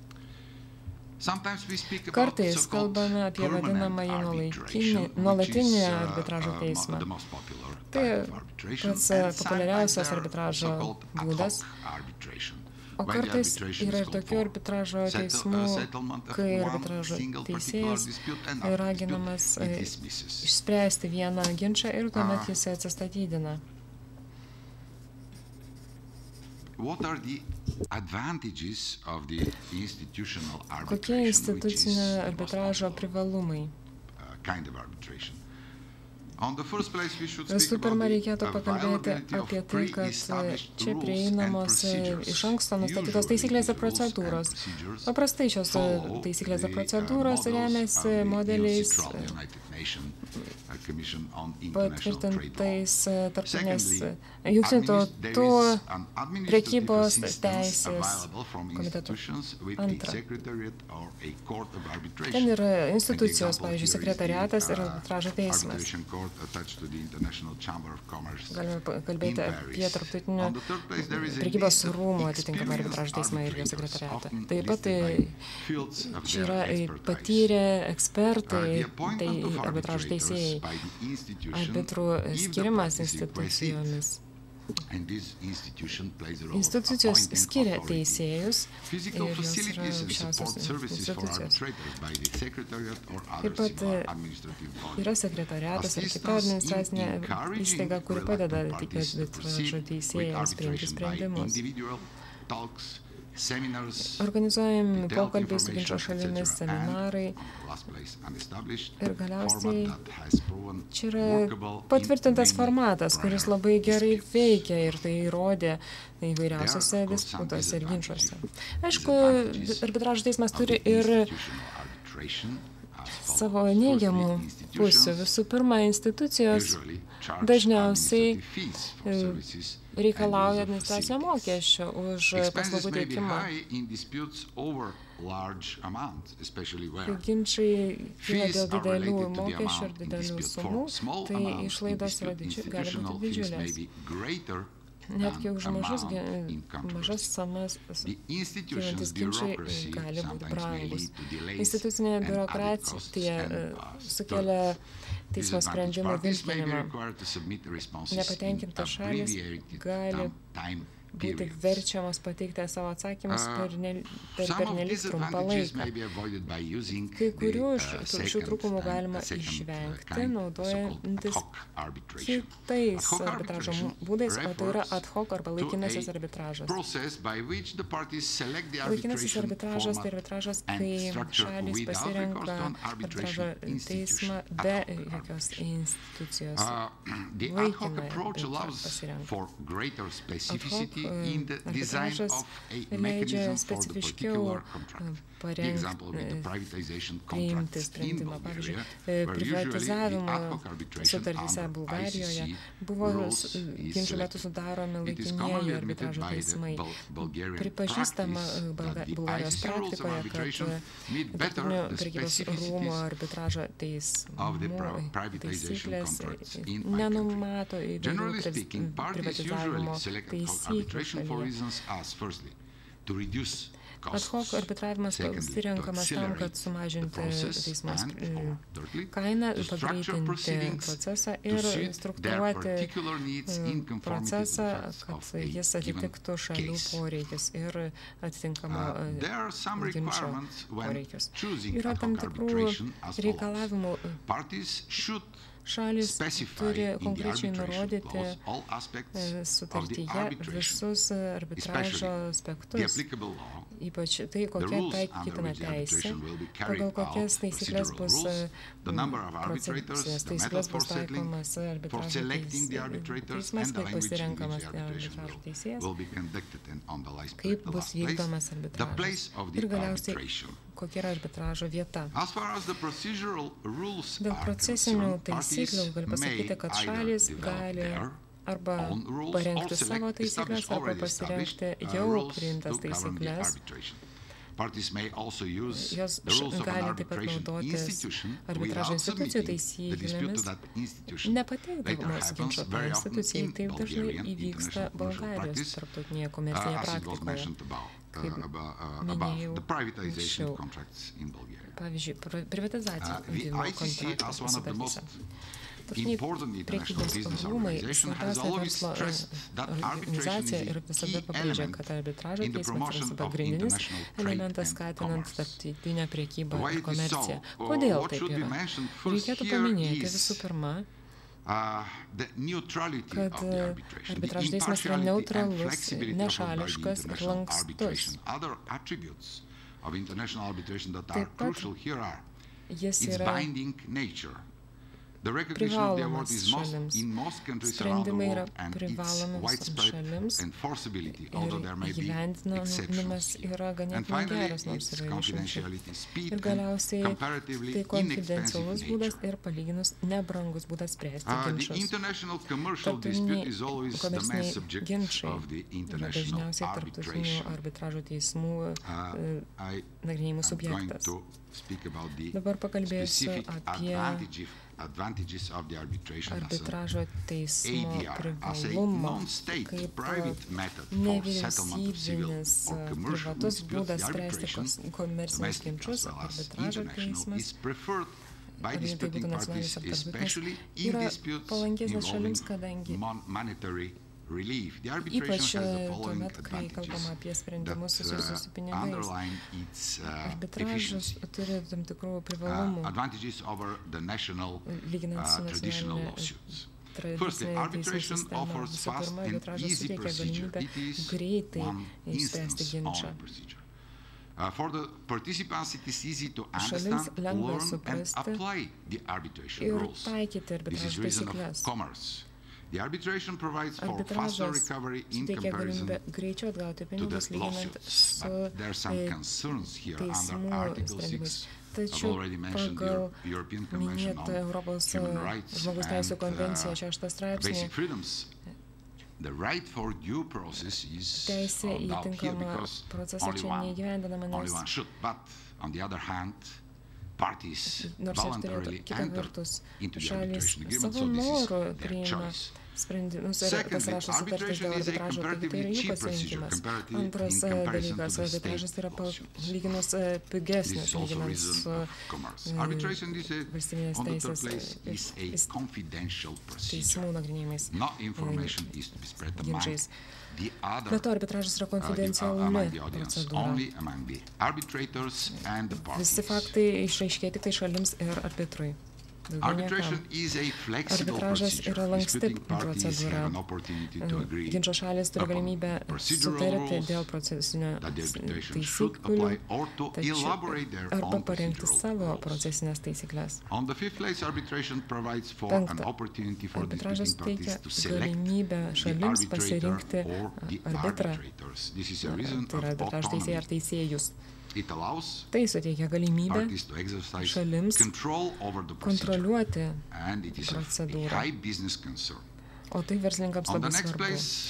Kartais kalbame apie vadinamąjį nuolatinį arbitražo teismą. Tai pats populiariausias arbitražo būdas. O kartais yra ir tokių arbitražo teismų, kai arbitražo teisėjas raginamas išspręsti vieną ginčą ir tuomet jis atsistatydina. Kokie institucinio arbitražo privalumai? Visų pirma, reikėtų pakalbėti apie tai, kad čia prieinamos iš anksto nustatytos taisyklės ir procedūros. Paprastai šios taisyklės ir procedūros remiasi modeliais patvirtintais tarptautinės jungtinių tautų prekybos teisės komitetų. Antra. Ten yra institucijos, pavyzdžiui, sekretariatas ir arbitražo teismas. Galime kalbėti apie tarptautinių prekybos rūmų atitinkamą arbitražo teismą ir jo sekretariatą. Taip pat čia yra patyrę ekspertai, tai arbitražo teisėjai, arbitrų skirimas institucijomis. Institucijos skiria teisėjus ir jos yra aukščiausios institucijos. Taip pat yra sekretariatas ar kita administracinė įstaiga, kuri padeda arbitražo teisėjams priimti sprendimus. Organizuojami pokalbiai su ginčo šalimis, seminarai ir galiausiai čia yra patvirtintas formatas, kuris labai gerai veikia ir tai įrodė įvairiausiose disputuose ir ginčuose. Aišku, arbitražo teismas turi ir savo neigiamų pusių. Visų pirma, institucijos dažniausiai reikalauja administracinio mokesčio už paslaugų teikimą. Kai ginčai kyla dėl didelių mokesčių ir didelių sumų, tai išlaidos yra didžiu, gali būti didžiulės. Netgi už mažas, mažas sumas kylantis ginčiai gali būti brangus. Institucinė biurokratija sukelia teismo sprendimų vilkinimą. Nepatenkintos šalys gali būti verčiamas pateikti savo atsakymus per pernelyg trumpą laiką. Kai kurių šių trūkumų galima išvengti, naudojantis kitais arbitražo būdais, o tai yra ad hoc arba laikinasis arbitražas. Laikinasis arbitražas tai arbitražas, kai šalys pasirenka arbitražo teismą be jokios institucijos. Laikiną pasirenka. Ad hoc arbitražas leidžia specifiškiau priimti sprendimą. Pavyzdžiui, privatizavimo sutartyse Bulgarijoje buvo ginčų metu sudaromi laikinieji arbitražo teismai. Pripažįstama Bulgarijos praktikoje, kad tarptautinių prekybos rūmų arbitražo teismų taisyklės nenumato įvairių privatizavimo taisyklių šalyje. Ad hoc arbitravimas pasirenkamas tam, kad sumažinti teismo kainą, pagreitinti procesą ir struktūruoti procesą, kad jis atitiktų šalių poreikis ir atitinkamo ginčo poreikius. Yra tam tikrų reikalavimų šalis turi konkrečiai nurodyti sutartyje visus arbitražo aspektus, ypač tai, kokia taikytina teisė, pagal kokias taisyklės bus procesinės taisyklės bus taikomas arbitražo teismas, kaip pasirenkamas arbitražo teisėjas, kaip bus vykdomas arbitražas ir galiausiai kokia yra arbitražo vieta. Dėl procesinių taisyklių galiu pasakyti, kad šalis gali arba parengti savo taisyklės, arba pasirengti jau priimtas taisyklės. Jos gali taip pat naudotis arbitražo institucijų taisyklėmis, nepateikdamos ginčo tai institucijai. Taip dažnai įvyksta Bulgarijos tarptautinėje komercinėje praktikoje, kaip minėjau anksčiau. Pavyzdžiui, privatizacija vykdymo kontraktų sutartyse. Tarptautiniai prekybos rūmai, svarbiausia verslo organizacija ir visada pabrėžia, kad arbitražo teismas yra pagrindinis elementas skatinant tarptautinę prekybą ir komerciją. Kodėl taip yra? Reikėtų paminėti visų pirma, kad arbitražo teismas yra neutralus, nešališkas ir lankstus. Taip pat jis yra privalomas šalims. Sprendimai yra privalomi visoms šalims ir įgyvendinimas yra ganėtinai geras, nors yra išimčių. Ir galiausiai tai konfidencialus būdas ir palyginus nebrangus būdas spręsti ginčus. Tarptautiniai komerciniai ginčai yra dažniausiai tarptautinių arbitražo teismų nagrinėjimų subjektas. Dabar pakalbėsiu apie arbitražo teismo privalumą kaip nevyriausybinis privatus būdas spręsti komercinius ginčus. Arbitražo teismas, ar tai būtų nacionalinis ar tarptautinis, yra palankesnis šalims, kadangi ypač tuomet, kai kalbama apie sprendimus susijusius su pinigais. Arbitražas turi tam tikrų privalumų, lyginant su nacionalinė tradicinė teismų sistema. Visų pirma, arbitražas suteikia galimybę greitai išspręsti ginčą. Šalims lengva suprasti ir taikyti arbitražo taisyklės. Arbitražas suteikia galimybę greičiau atgauti pinigus, lyginant su teismų sprendimais. Tačiau pagal minėtą Europos žmogaus teisių konvenciją šeštą straipsnį teisė į tinkamą procesą čia neįgyvendinama, nes nors ir turėtų kitą vertus šalys savo norų priima sprendimus ir pasirašo sutartis dėl arbitražo, taigi tai yra jų pasirinkimas. Antras dalykas, arbitražas yra palyginus pigesnis, lyginant su valstybinės teisės teismų nagrinėjimais ginčiais. Be to, arbitražas yra konfidenciali procedūra. Visi faktai išaiškėja tik tai šalims ir arbitrui. Arbitražas yra lanksti procedūra. Ginčo šalys turi galimybę sutarti dėl procesinio taisyklių, arba parengti savo procesinės taisyklės. Penkta. Arbitražas teikia galimybę šalims pasirinkti arbitrą, tai yra arbitražo teisėją ar teisėjus. Tai suteikia galimybę šalims kontroliuoti procedūrą. O tai verslininkams labai svarbu.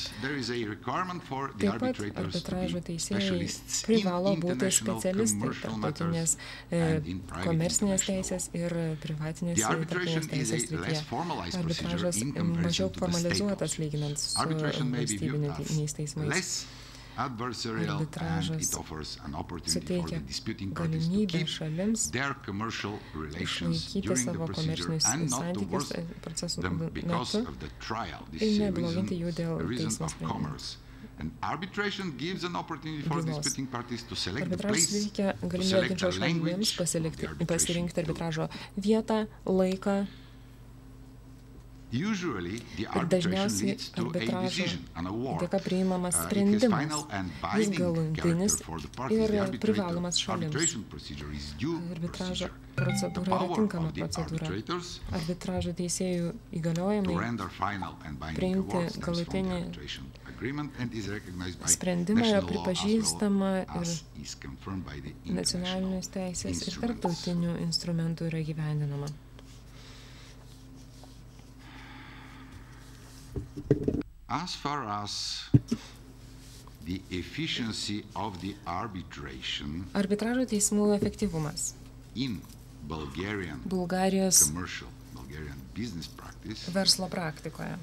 Taip pat arbitražo teisėjai privalo būti specialistai tarptautinės komercinės teisės ir privatinės tarptautinės teisės srityje. Arbitražas mažiau formalizuotas lyginant su valstybiniais teismais. Arbitražas suteikia galimybę šalims išlaikyti savo komercinius santykius procesų metu ir nebloginti jų dėl teismo sprendimų. Arbitražas suteikia galimybę ginčo šalims pasirinkti arbitražo vietą, laiką Ir dažniausiai arbitražo dėka priimamas sprendimas. Jis galutinis ir privalomas šalims. Arbitražo procedūra yra tinkama procedūra. Arbitražo teisėjų įgaliojimai priimti galutinį sprendimą yra pripažįstama ir nacionalinės teisės ir tarptautinių instrumentų yra gyvendinama. As far as the efficiency of the arbitration arbitražo teismų efektyvumas in Bulgarian Bulgarijos commercial Bulgarian business practice verslo praktikoje.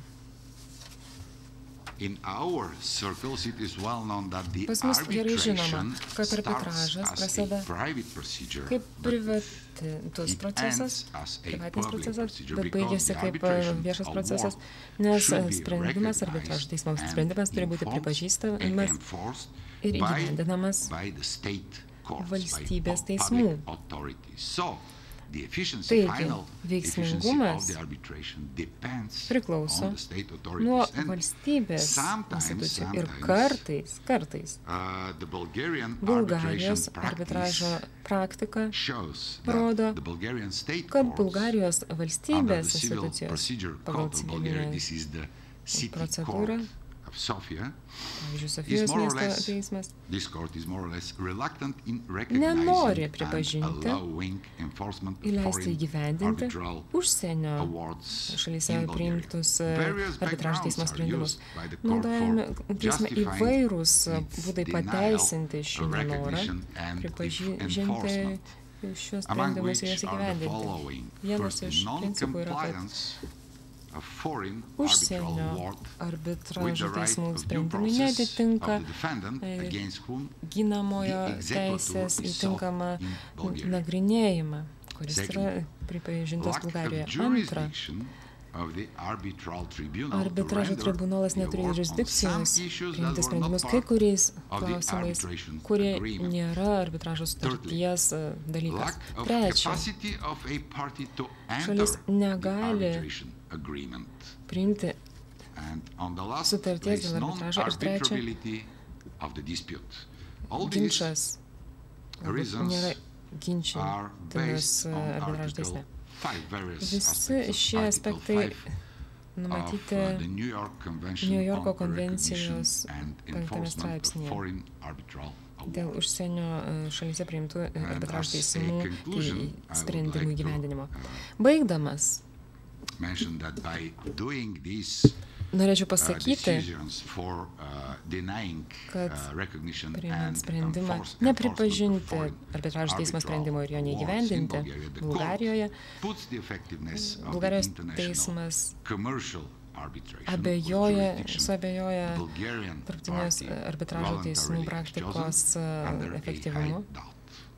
In our circles, it is well known that the Pas mus gerai žinoma, arbitration kad arbitražas starts as prasideda a private procedure, kaip but privatus it procesas, ends as a privatinis public procesas, procedure bet because baigėsi the kaip arbitration viešas award procesas, nes should be sprendimas arbitražo recognized teismams and sprendimas turi būti enforced and pripažįstamas enforced ir by- įgyvendinamas by the state courts, by valstybės public teismų. authorities. So, the efficiency, Taigi, final efficiency of veiksmingumas the arbitration depends priklauso on the state nuo authorities. And valstybės sometimes, institucijų. Ir sometimes, kartais, kartais uh, the Bulgarian Bulgarijos arbitration arbitražo practice praktika shows rodo, that the Bulgarian state kad courts, Bulgarijos under the valstybės civil institucijos procedure pagal code of Bulgaria, civilinę this is the city procedūrą, court of Sofia, pavyzdžiui, is Sofijos more or miesto less, teismas, this court is more or less reluctant in nenori recognizing pripažinti, and allowing enforcement of įleisti foreign įgyvendinti arbitral užsienio awards šalyse in Bulgaria. priimtus Various arbitražo backgrounds teismo are sprendimus. used by the court Naudojami for teisme justifying įvairūs its būdai denial, pateisinti šį nenorą, recognition and pripažinti enforcement. šios Among sprendimus ir which juos are the įgyvendinti. following. Vienas First, iš principų yra, kad non-compliance of foreign arbitral užsienio award with the arbitražo right teismų of due sprendimai process netitinka of the defendant e, against whom ginamojo the executor teisės is įtinkamą sought in Bulgaria. nagrinėjimą, kuris Second, yra pripažintas lack of Bulgarijoje. Antra, jurisdiction of the arbitral tribunal to arbitražo render tribunolas the neturi award on jurisdikcijos some issues priimti that were sprendimus not kai part kuriais of the klausimais, arbitration kurie agreement. nėra arbitražo sutarties e, dalykas. Lack of Trečia, capacity of a party to enter šalis the negali arbitration agreement. priimti And on the last sutarties place, dėl arbitražo. Ir trečia, non-arbitrability of the dispute. All these ginčas galbūt reasons nėra are ginčytinas based on arbitražo teisme. Article five, various Visi aspects of šie Article aspektai five numatyti of, uh, the New York Convention New Yorko on recognition konvencijos and penktame enforcement of straipsnyje foreign arbitral dėl awards. užsienio e, šalyse priimtų e, And arbitražo as a teismų conclusion, tai I would sprendimų like to, įgyvendinimo. uh, Baigdamas, Mention that by doing this norėčiau uh, pasakyti, decisions for uh, denying kad uh, recognition priimant and sprendimą enforce- nepripažinti enforcement of foreign arbitražo teismo arbitral sprendimo ir jo awards in neįgyvendinti Bulgaria, the Bulgarijoje, court puts the effectiveness of the Bulgarijos international teismas commercial arbitration abejoja, jurisdiction, suabejoja Bulgarian tarptautinės party arbitražo teismų voluntarily praktikos chosen e, under a efektyvumu. high doubt.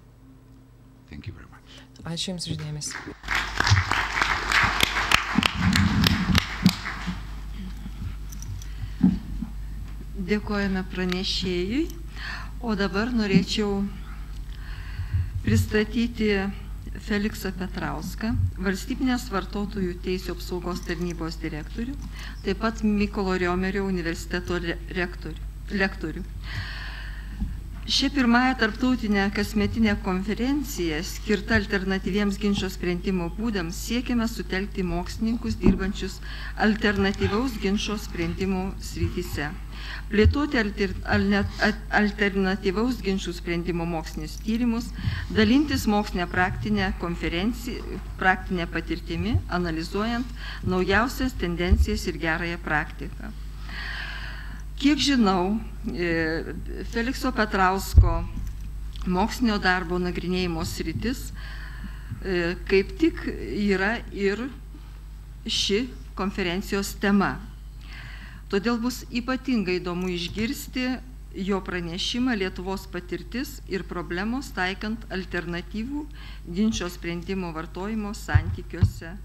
Thank you very much. Ačiū Jums už dėmesį. Dėkojame pranešėjui, o dabar norėčiau pristatyti Feliksą Petrauską, Valstybinės vartotojų teisių apsaugos tarnybos direktorių, taip pat Mykolo Riomerio universiteto rektorių, lektorių. Šia pirmąją tarptautinę kasmetinę konferenciją skirta alternatyviems ginčo sprendimo būdams siekiame sutelkti mokslininkus dirbančius alternatyvaus ginčo sprendimo srityse. Plėtoti alter, alternatyvaus ginčių sprendimo mokslinius tyrimus, dalintis mokslinę praktinę konferenciją, praktinę patirtimi, analizuojant naujausias tendencijas ir gerąją praktiką. Kiek žinau, Felikso Petrausko mokslinio darbo nagrinėjimo sritis kaip tik yra ir ši konferencijos tema. Todėl bus ypatingai įdomu išgirsti jo pranešimą Lietuvos patirtis ir problemos taikant alternatyvų ginčo sprendimo vartojimo santykiuose.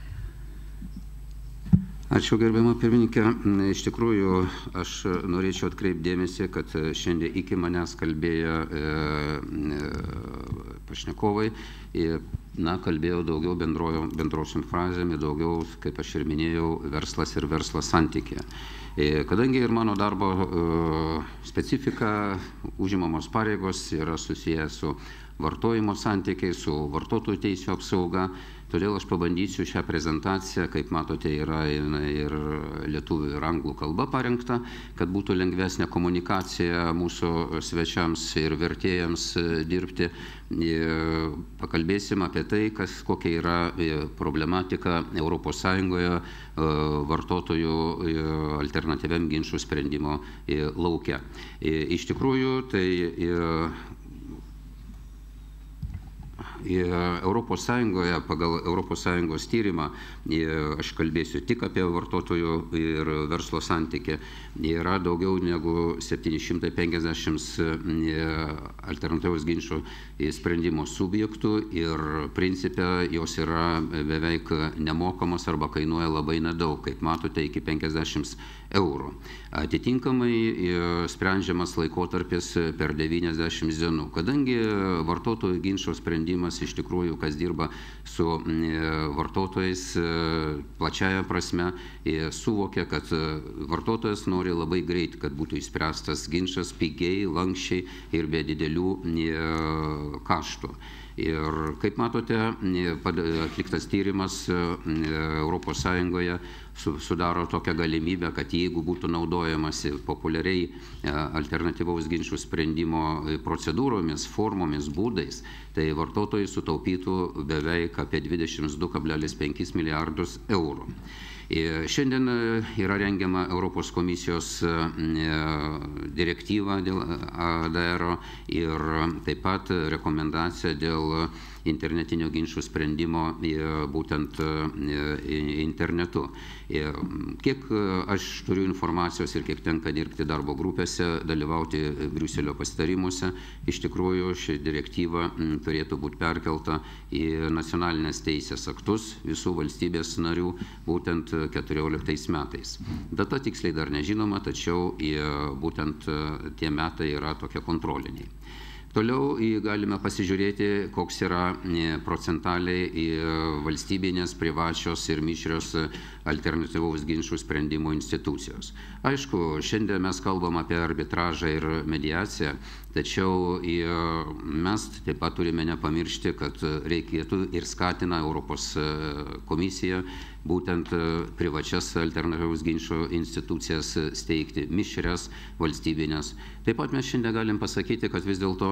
Ačiū, gerbiama pirmininkė. Iš tikrųjų, aš norėčiau atkreipdėmėsi, kad šiandien iki manęs kalbėjo e, e, pašnekovai. na, kalbėjau daugiau bendrosiom frazėmis, daugiau, kaip aš ir minėjau, verslas ir verslo santykė. Kadangi ir mano darbo specifika, užimamos pareigos yra susijęs su vartojimo santykiai, su vartotojų teisių apsauga, todėl aš pabandysiu šią prezentaciją, kaip matote, yra ir lietuvių ir anglų kalba parengta, kad būtų lengvesnė komunikacija mūsų svečiams ir vertėjams dirbti. Pakalbėsim apie tai, kas, kokia yra problematika Europos Sąjungoje vartotojų alternatyviam ginčų sprendimo lauke. Iš tikrųjų, tai Europos Sąjungoje, pagal Europos Sąjungos tyrimą, aš kalbėsiu tik apie vartotojų ir verslo santykį, yra daugiau negu septyni šimtai penkiasdešimt alternatyvaus ginčų sprendimo subjektų ir principe jos yra beveik nemokamos arba kainuoja labai nedaug, kaip matote, iki penkiasdešimt eurų. Atitinkamai sprendžiamas laikotarpis per devyniasdešimt dienų. Kadangi vartotojų ginčo sprendimas iš tikrųjų, kas dirba su vartotojais plačiaja prasme, suvokia, kad vartotojas nori labai greit, kad būtų išspręstas ginčas pigiai, lankščiai ir be didelių kaštų. Ir kaip matote, atliktas tyrimas Europos Sąjungoje sudaro tokią galimybę, kad jeigu būtų naudojamasi populiariai alternatyvaus ginčų sprendimo procedūromis, formomis, būdais, tai vartotojai sutaupytų beveik apie dvidešimt du kablelis penkis milijardus eurų. Šiandien yra rengiama Europos komisijos direktyva dėl A D R ir taip pat rekomendacija dėl internetinio ginčų sprendimo būtent internetu. Kiek aš turiu informacijos ir kiek tenka dirbti darbo grupėse, dalyvauti Briuselio pasitarimuose, iš tikrųjų ši direktyva turėtų būti perkelta į nacionalinės teisės aktus visų valstybės narių būtent keturioliktais metais. Data tiksliai dar nežinoma, tačiau būtent tie metai yra tokie kontroliniai. Toliau galime pasižiūrėti, koks yra procentaliai valstybinės, privačios ir mišrios alternatyvaus ginčų sprendimo institucijos. Aišku, šiandien mes kalbam apie arbitražą ir mediaciją, tačiau mes taip pat turime nepamiršti, kad reikėtų ir skatina Europos komisija būtent privačias alternatyvaus ginčų institucijas steigti, mišrias, valstybinės. Taip pat mes šiandien galim pasakyti, kad vis dėlto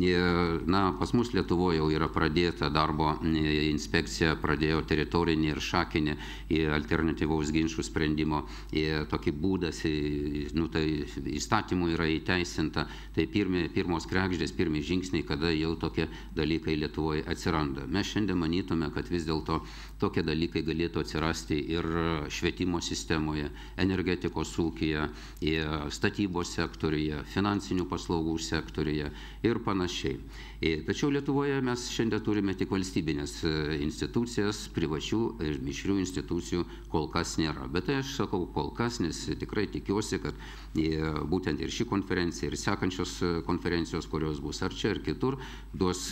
pas mus Lietuvoje jau yra pradėta darbo inspekcija, pradėjo teritorinį ir šakinį alternatyvaus ginčų sprendimo tokį būdas, nu, tai įstatymų yra įteisinta, tai pirmi, pirmos kregždės, pirmi žingsniai, kada jau tokie dalykai Lietuvoje atsiranda. Mes šiandien manytume, kad vis dėlto tokie dalykai galėtų atsirasti ir švietimo sistemoje, energetikos ūkyje, statybos sektoriuje, finansinių paslaugų sektoriuje ir panašiai. Tačiau Lietuvoje mes šiandien turime tik valstybinės institucijas, privačių ir mišrių institucijų kol kas nėra. Bet tai aš sakau kol kas, nes tikrai tikiuosi, kad būtent ir ši konferencija, ir sekančios konferencijos, kurios bus ar čia, ar kitur, duos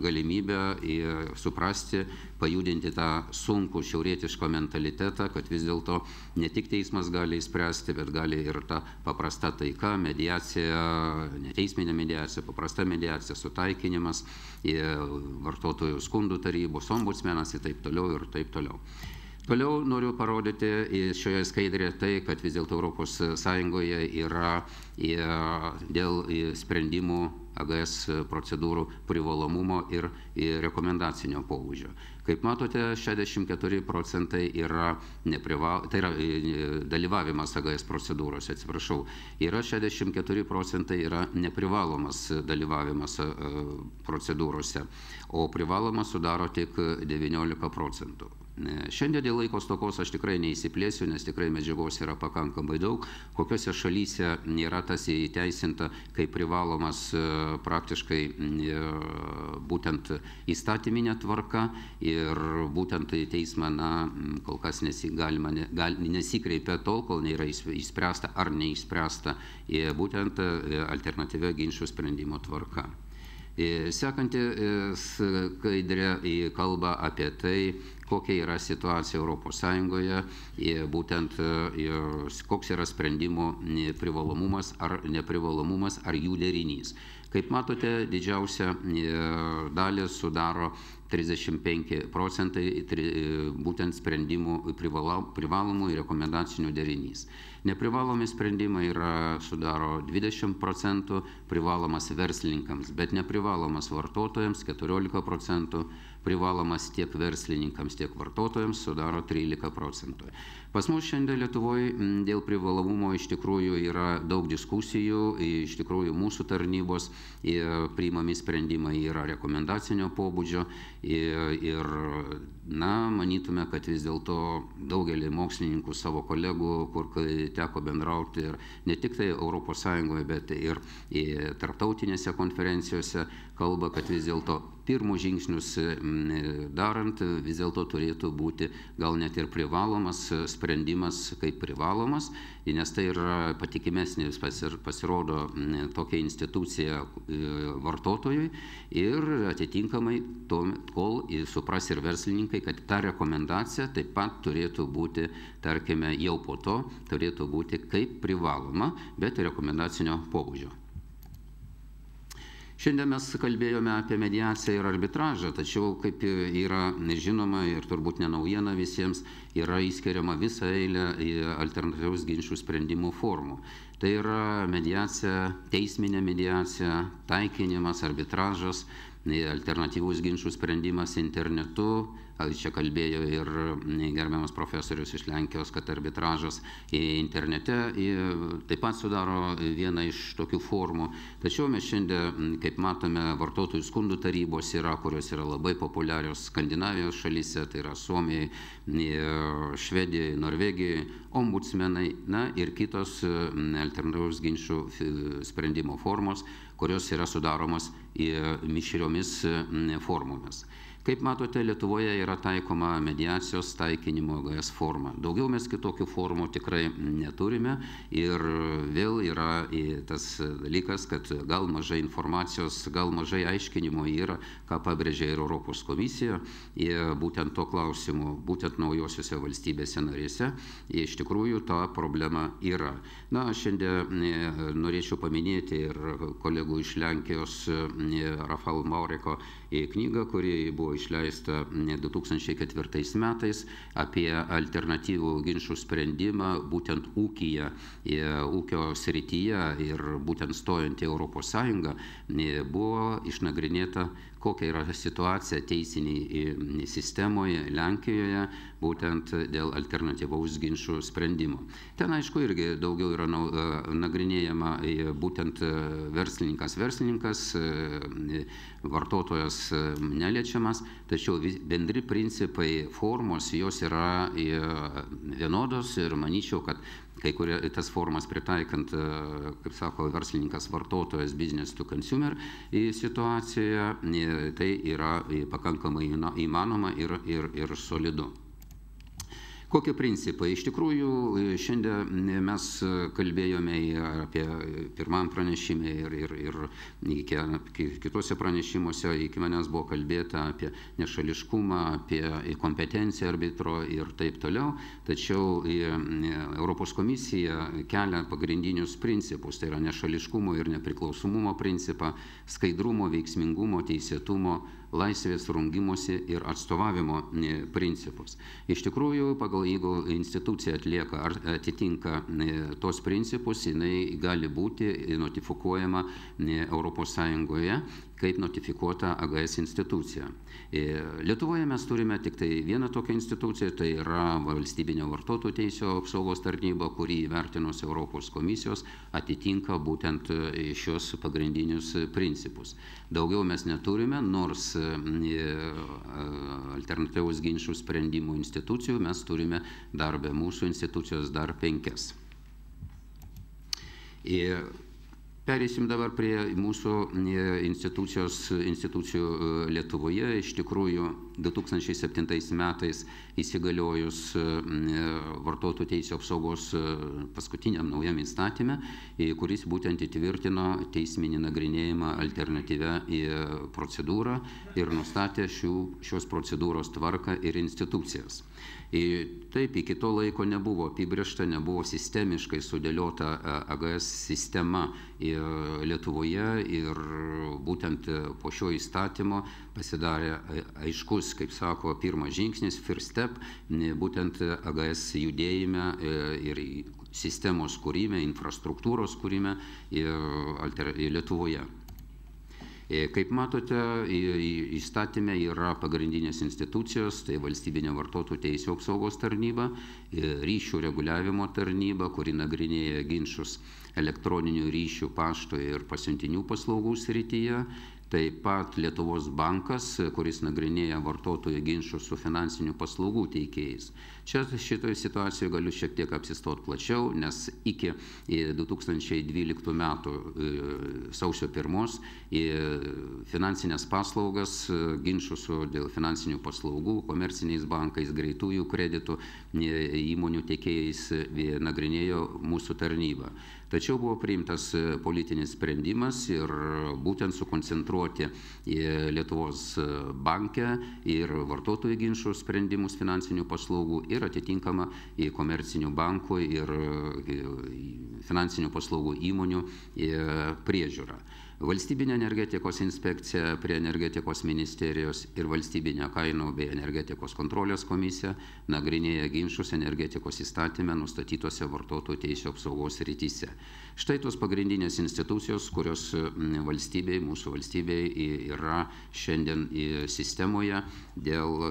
galimybę suprasti, pajudinti tą sunkų šiaurietišką mentalitetą, kad vis dėlto ne tik teismas gali įspręsti, bet gali ir ta paprasta taika, mediacija, neteisminė mediacija, paprasta mediacija, sutaikinimas, vartotojų skundų tarybos, ombudsmenas ir taip toliau ir taip toliau. Toliau noriu parodyti šioje skaidrėje tai, kad vis dėlto Europos Sąjungoje yra dėl sprendimų A G S procedūrų privalomumo ir rekomendacinio pobūdžio. Kaip matote, šešiasdešimt keturi procentai yra, neprival... tai yra dalyvavimas A G S procedūrose, atsiprašau, yra šešiasdešimt keturi procentai yra neprivalomas dalyvavimas procedūrose, o privalomas sudaro tik devyniolika procentų. Šiandien dėl laiko stokos aš tikrai neįsiplėsiu, nes tikrai medžiagos yra pakankamai daug. Kokiose šalyse nėra tas įteisinta, kaip privalomas praktiškai būtent įstatyminė tvarka ir būtent teismą na, kol kas nesigalima, gal, nesikreipia tol, kol nėra išspręsta ar neišspręsta būtent alternatyvia ginčų sprendimo tvarka. Sekanti skaidrė kalba apie tai, kokia yra situacija Europos Sąjungoje, būtent koks yra sprendimo privalomumas ar neprivalomumas ar jų derinys. Kaip matote, didžiausia dalį sudaro trisdešimt penki procentai būtent sprendimų privalomų ir rekomendacinių derinys. Neprivalomi sprendimai yra, sudaro dvidešimt procentų, privalomas verslininkams, bet neprivalomas vartotojams keturiolika procentų, privalomas tiek verslininkams, tiek vartotojams sudaro trylika procentų. Pas mus šiandien Lietuvoje dėl privalomumo iš tikrųjų yra daug diskusijų, iš tikrųjų mūsų tarnybos priimami sprendimai yra rekomendacinio pobūdžio ir, na, manytume, kad vis dėlto daugelį mokslininkų savo kolegų, kur teko bendrauti ir ne tik tai Europos Sąjungoje, bet ir tarptautinėse konferencijose, kalba, kad vis dėlto pirmus žingsnius darant, vis dėlto turėtų būti gal net ir privalomas sprendimas kaip privalomas, nes tai yra patikimesnis pasirodo tokia institucija vartotojui ir atitinkamai, kol supras ir verslininkai, kad ta rekomendacija taip pat turėtų būti, tarkime, jau po to turėtų būti kaip privaloma, bet rekomendacinio pobūdžio. Šiandien mes kalbėjome apie mediaciją ir arbitražą, tačiau, kaip yra žinoma ir turbūt ne naujiena visiems, yra įskiriama visa eilė alternatyvaus ginčių sprendimų formų. Tai yra mediacija, teisminė mediacija, taikinimas, arbitražas, alternatyvus ginčių sprendimas internetu. Čia kalbėjo ir gerbiamas profesorius iš Lenkijos, kad arbitražas internete taip pat sudaro vieną iš tokių formų. Tačiau mes šiandien, kaip matome, vartotojų skundų tarybos yra, kurios yra labai populiarios Skandinavijos šalyse, tai yra Suomijai, Švedijai, Norvegijai, ombudsmenai, na ir kitos alternatyvaus ginčių sprendimo formos, kurios yra sudaromos mišriomis formomis. Kaip matote, Lietuvoje yra taikoma mediacijos taikinimo A G S forma. Daugiau mes kitokių formų tikrai neturime ir vėl yra tas dalykas, kad gal mažai informacijos, gal mažai aiškinimo yra, ką pabrėžia ir Europos komisija, būtent to klausimu, būtent naujosiuose valstybėse narėse, iš tikrųjų ta problema yra. Na, šiandien norėčiau paminėti ir kolegų iš Lenkijos Rafal Maureko knygą, kuri buvo išleista du tūkstančiai ketvirtais metais apie alternatyvų ginčių sprendimą būtent ūkyje, ūkio srityje ir būtent stojant į Europos Sąjungą buvo išnagrinėta, kokia yra situacija teisinėje sistemoje Lenkijoje būtent dėl alternatyvaus ginčių sprendimo. Ten, aišku, irgi daugiau yra nagrinėjama būtent verslininkas verslininkas, vartotojas neliečiamas, tačiau bendri principai, formos, jos yra vienodos ir manyčiau, kad kai kurie tas formas pritaikant, kaip sako verslininkas vartotojas, business to consumer situacijoje, tai yra pakankamai įmanoma ir, ir, ir solidu. Kokie principai? Iš tikrųjų, šiandien mes kalbėjome apie pirmam pranešimą ir, ir, ir kitose pranešimuose iki manęs buvo kalbėta apie nešališkumą, apie kompetenciją arbitro ir taip toliau. Tačiau Europos komisija kelia pagrindinius principus, tai yra nešališkumo ir nepriklausomumo principą, skaidrumo, veiksmingumo, teisėtumo, laisvės rungimosi ir atstovavimo principus. Iš tikrųjų, pagal jeigu institucija atlieka ar atitinka tos principus, jinai gali būti notifikuojama Europos Sąjungoje kaip notifikuota A G S institucija. Lietuvoje mes turime tik tai vieną tokią instituciją, tai yra valstybinė vartotojų teisių apsaugos tarnyba, kuri įvertinus Europos komisijos atitinka būtent šios pagrindinius principus. Daugiau mes neturime, nors alternatyvaus ginčių sprendimų institucijų mes turime dar be mūsų institucijos dar penkias. Pereisim dabar prie mūsų institucijos, institucijų Lietuvoje. Iš tikrųjų, du tūkstančiai septintais metais įsigaliojus vartotojų teisių apsaugos paskutiniam naujam įstatyme, kuris būtent įtvirtino teisminį nagrinėjimą alternatyvę procedūrą ir nustatė šių, šios procedūros tvarką ir institucijas. Taip, iki to laiko nebuvo apibrėžta, nebuvo sistemiškai sudėliota A G S sistema Lietuvoje ir būtent po šio įstatymo pasidarė aiškus, kaip sako, pirmas žingsnis, first step, būtent A G S judėjime ir sistemos kūrime, infrastruktūros kūrime Lietuvoje. Kaip matote, įstatyme yra pagrindinės institucijos, tai valstybinė vartotojų teisių apsaugos tarnyba, ryšių reguliavimo tarnyba, kuri nagrinėja ginčus elektroninių ryšių, pašto ir pasiuntinių paslaugų srityje, taip pat Lietuvos bankas, kuris nagrinėja vartotojų ginčus su finansinių paslaugų teikėjais. Čia šitoje situacijoje galiu šiek tiek apsistoti plačiau, nes iki du tūkstančiai dvyliktų metų sausio pirmos finansinės paslaugas, ginčus dėl finansinių paslaugų, komerciniais bankais, greitųjų kreditų, įmonių teikėjais nagrinėjo mūsų tarnyba. Tačiau buvo priimtas politinis sprendimas ir būtent sukoncentruoti Lietuvos banke ir vartotojų ginčų sprendimus finansinių paslaugų ir atitinkama į komercinių bankų ir finansinių paslaugų įmonių priežiūrą. Valstybinė energetikos inspekcija prie energetikos ministerijos ir valstybinė kainų bei energetikos kontrolės komisija nagrinėja ginčus energetikos įstatyme nustatytose vartotojų teisių apsaugos srityse. Štai tos pagrindinės institucijos, kurios valstybei, mūsų valstybei yra šiandien sistemoje dėl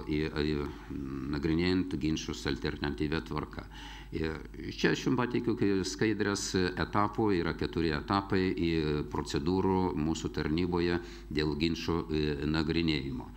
nagrinėjant ginčus alternatyvia tvarka. Čia aš jums pateikiu skaidrės etapų, yra keturi etapai procedūrų mūsų tarnyboje dėl ginčų nagrinėjimo.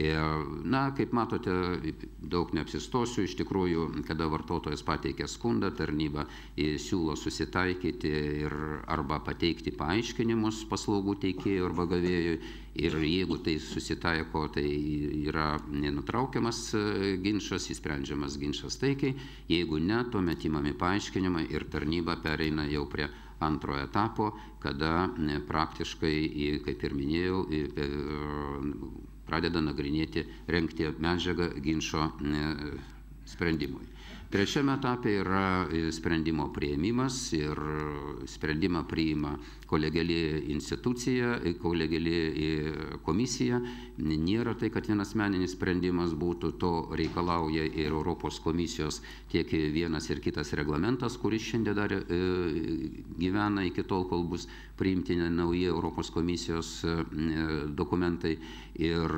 Na, kaip matote, daug neapsistosiu, iš tikrųjų, kada vartotojas pateikia skundą, tarnyba siūlo susitaikyti ir arba pateikti paaiškinimus paslaugų teikėjų arba gavėjui. Ir jeigu tai susitaiko, tai yra nenutraukiamas ginčas, įsprendžiamas ginčas taikiai. Jeigu ne, tuomet imami paaiškinimai ir tarnyba pereina jau prie antrojo etapo, kada praktiškai, kaip ir minėjau, pradeda nagrinėti, rengti medžiagą ginčo sprendimui. Trečiame etape yra sprendimo priėmimas ir sprendimą priima kolegiali institucija, kolegiali komisija. Nėra tai, kad vienasmeninis sprendimas būtų, to reikalauja ir Europos komisijos tiek vienas ir kitas reglamentas, kuris šiandien dar gyvena iki tol, kol bus priimti nauji Europos komisijos dokumentai. Ir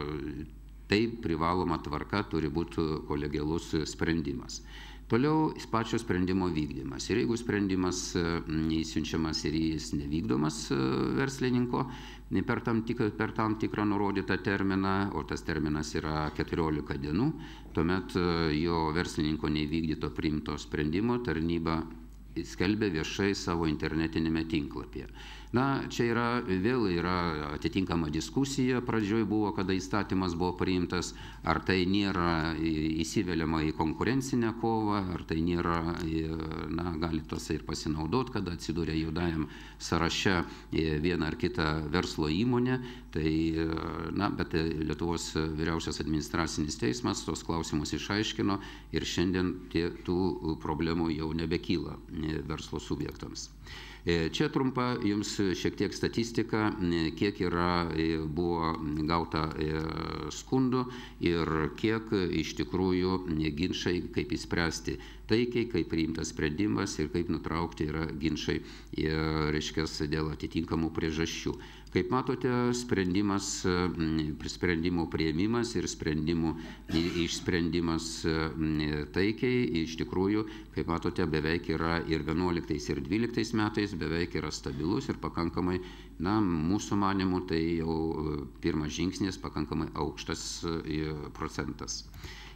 tai privaloma tvarka turi būti kolegialus sprendimas. Toliau pačio sprendimo vykdymas. Ir jeigu sprendimas neįsiunčiamas ir jis nevykdomas verslininko per tam tikrą, per tam tikrą nurodytą terminą, o tas terminas yra keturiolika dienų, tuomet jo verslininko neįvykdyto priimto sprendimo tarnyba skelbia viešai savo internetinėme tinklapyje. Na, čia yra, vėl yra atitinkama diskusija, pradžioj buvo, kada įstatymas buvo priimtas, ar tai nėra įsiveliama į konkurencinę kovą, ar tai nėra, na, gali tas ir pasinaudoti, kada atsiduria juodajam sąraše vieną ar kitą verslo įmonę, tai, na, bet Lietuvos vyriausias administracinis teismas tos klausimus išaiškino ir šiandien tie, tų problemų jau nebekyla verslo subjektams. Čia trumpa jums šiek tiek statistika, kiek yra, buvo gauta skundų ir kiek iš tikrųjų ginčai, kaip įspręsti taikiai, kaip priimtas sprendimas ir kaip nutraukti yra ginčai, reiškias, dėl atitinkamų priežasčių. Kaip matote, sprendimas, sprendimų priėmimas ir sprendimų išsprendimas taikiai, iš tikrųjų, kaip matote, beveik yra ir vienuoliktais ir dvyliktais metais, beveik yra stabilus ir pakankamai, na, mūsų manimų, tai jau pirmas žingsnis, pakankamai aukštas procentas.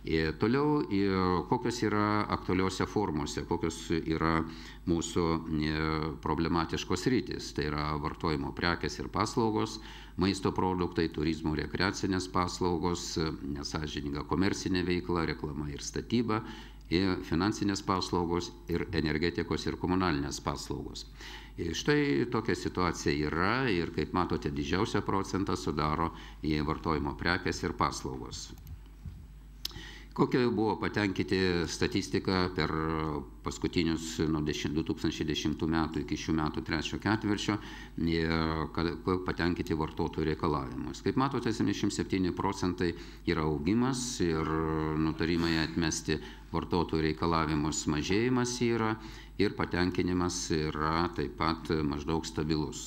Toliau, kokios yra aktualiuose formuose, kokios yra mūsų problematiškos rytis. Tai yra vartojimo prekės ir paslaugos, maisto produktai, turizmo rekreacinės paslaugos, nesąžininga komercinė veikla, reklama ir statyba, finansinės paslaugos ir energetikos ir komunalinės paslaugos. Štai tokia situacija yra ir, kaip matote, didžiausią procentą sudaro vartojimo prekės ir paslaugos. Kokia buvo patenkinti statistika per paskutinius nuo du tūkstančiai dešimtų metų iki šių metų trečio ketvirčio, patenkinti vartotojų reikalavimus. Kaip matote, septyniasdešimt septyni procentai yra augimas ir nutarimai atmesti vartotojų reikalavimus mažėjimas yra ir patenkinimas yra taip pat maždaug stabilus.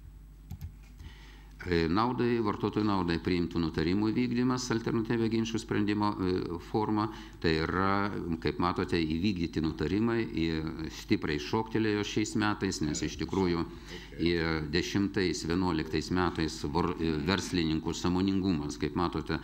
Naudai, vartotojų naudai priimtų nutarimų įvykdymas alternatyvia ginčių sprendimo forma, tai yra, kaip matote, įvykdyti nutarimai stipriai šoktelėjo šiais metais, nes iš tikrųjų dešimtais, vienuoliktais metais verslininkų sąmoningumas, kaip matote,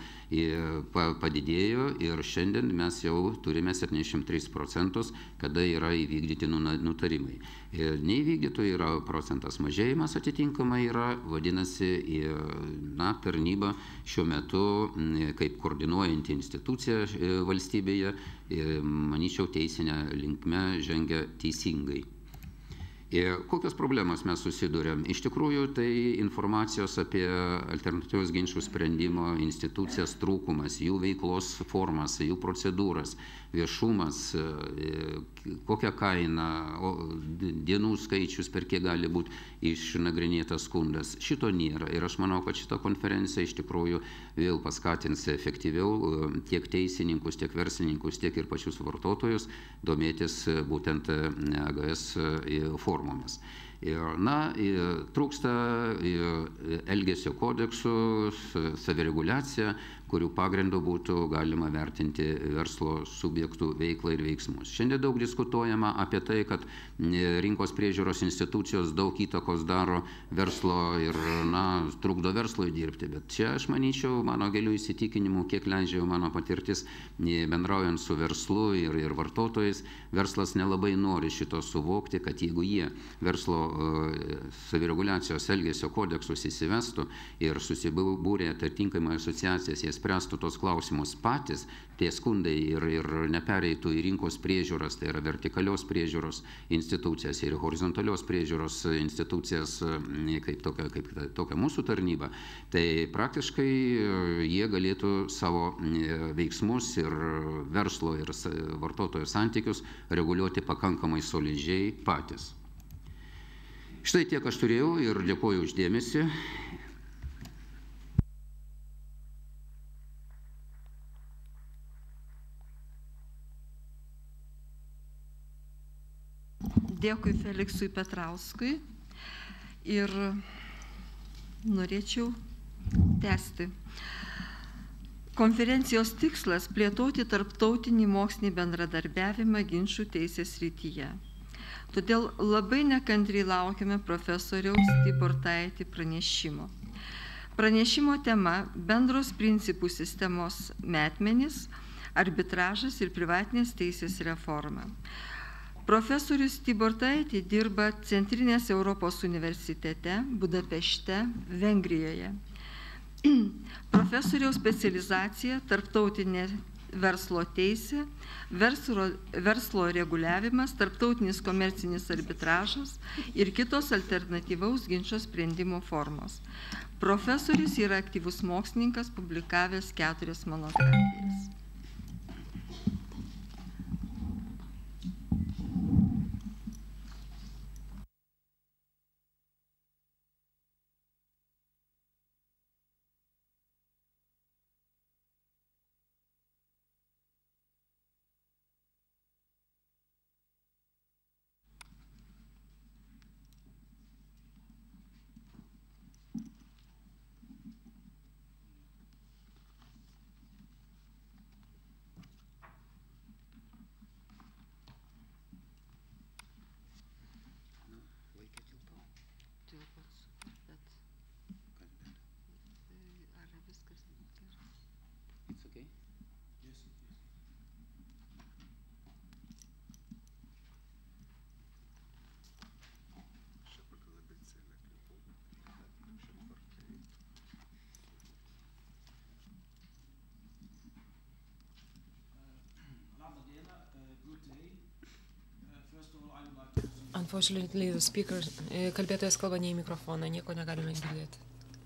padidėjo ir šiandien mes jau turime septyniasdešimt tris procentus, kada yra įvykdyti nutarimai. Neįvykdytų yra procentas mažėjimas atitinkamai yra, vadinasi, na, tarnyba šiuo metu kaip koordinuojanti institucija valstybėje, manyčiau, teisinė linkme žengia teisingai. Kokios problemos mes susidurėm? Iš tikrųjų, tai informacijos apie alternatyvios ginčių sprendimo institucijas trūkumas, jų veiklos formas, jų procedūras, viešumas, kokia kaina, dienų skaičius, per kiek gali būti išnagrinėtas skundas. Šito nėra ir aš manau, kad šita konferencija iš tikrųjų vėl paskatins efektyviau tiek teisininkus, tiek verslininkus, tiek ir pačius vartotojus domėtis būtent A G S formomis. Na, trūksta elgesio kodeksų, savireguliacija, kurių pagrindų būtų galima vertinti verslo subjektų veiklą ir veiksmus. Šiandien daug diskutuojama apie tai, kad rinkos priežiūros institucijos daug įtakos daro verslo ir, na, trukdo verslui dirbti, bet čia aš manyčiau, mano gilių įsitikinimų, kiek leidžia mano patirtis bendraujant su verslu ir, ir vartotojais, verslas nelabai nori šito suvokti, kad jeigu jie verslo savireguliacijos elgesio kodeksus įsivestų ir susibūrė atitinkamai asociacijas, jie spręstų tos klausimus patys, tie skundai ir, ir nepereitų į rinkos priežiūros, tai yra vertikalios priežiūros institucijas ir horizontalios priežiūros institucijas, kaip tokia, kaip tokia mūsų tarnyba, tai praktiškai jie galėtų savo veiksmus ir verslo ir vartotojų santykius reguliuoti pakankamai solidžiai patys. Štai tiek aš turėjau ir dėkoju už dėmesį. Dėkui Feliksui Petrauskui ir norėčiau tęsti. Konferencijos tikslas plėtoti tarptautinį mokslinį bendradarbiavimą ginčų teisės srityje. Todėl labai nekantriai laukiame profesoriaus Tibortaitį pranešimo. Pranešimo tema – bendros principų sistemos metmenys, arbitražas ir privatinės teisės reforma. Profesorius Tibortaitį dirba Centrinės Europos universitete Budapešte, Vengrijoje. Profesoriaus specializacija – tarptautinė verslo teisė, verslo, verslo reguliavimas, tarptautinis komercinis arbitražas ir kitos alternatyvaus ginčo sprendimo formos. Profesorius yra aktyvus mokslininkas, publikavęs keturias monografijas. Unfortunately, the speaker, kalbėtojas kalba ne į mikrofoną, nieko negalime girdėti.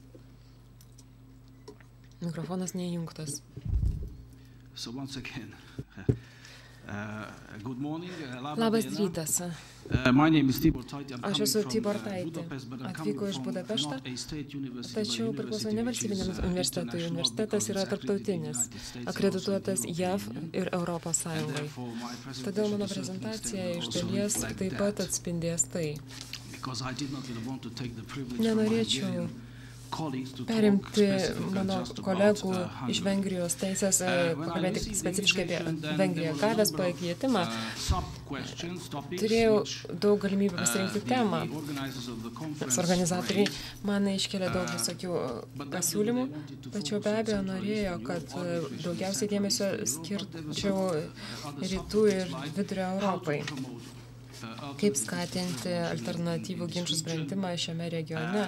Mikrofonas neįjungtas. So once again, uh, good morning. Uh, Labas rytas. Uh, my name is Tibor Taitė. Aš esu Tibor Taitė. Atvyko iš Budapešto, tačiau priklauso ne valstybiniam universitetui. Universitetas yra tarptautinis, akredituotas J A V ir Europos Sąjungai. Todėl mano prezentacija iš dalies taip pat atspindės tai. Nenorėčiau perimti mano kolegų iš Vengrijos teisės, pakalbėti specifiškai apie Vengriją. Gavęs pakvietimą, turėjau daug galimybių pasirinkti temą. Organizatoriai man iškėlė daug visokių pasiūlymų, tačiau be abejo norėjo, kad daugiausiai dėmesio skirčiau rytų ir vidurio Europai. Kaip skatinti alternatyvų ginčių sprendimą šiame regione,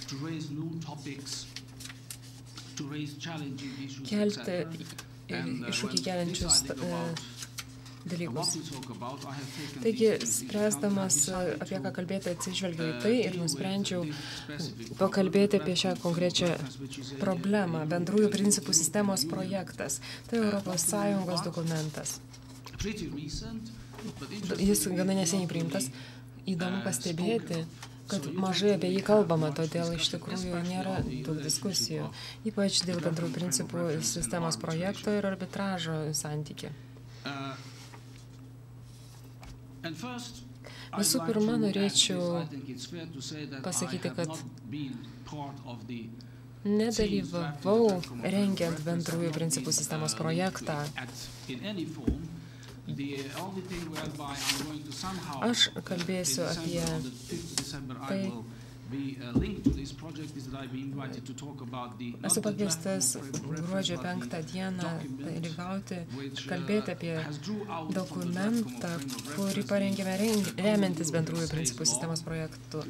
kelti iššūkį keliančius dalykus. Taigi, spręsdamas apie ką kalbėti, atsižvelgiau į tai ir nusprendžiau pakalbėti apie šią konkrečią problemą. Bendrųjų principų sistemos projektas. Tai Europos Sąjungos dokumentas. Jis gana neseniai priimtas. Įdomu pastebėti, kad mažai apie jį kalbama, todėl iš tikrųjų nėra daug diskusijų, ypač dėl bendrų principų sistemos projekto ir arbitražo santykį. Visų pirma, norėčiau pasakyti, kad nedalyvavau rengiant bendrųjų principų sistemos projektą. Aš kalbėsiu apie tai. Esu pakviestas gruodžio penktą dieną dalyvauti, kalbėti apie dokumentą, kurį parengėme remiantis bendrųjų principų sistemos projektu.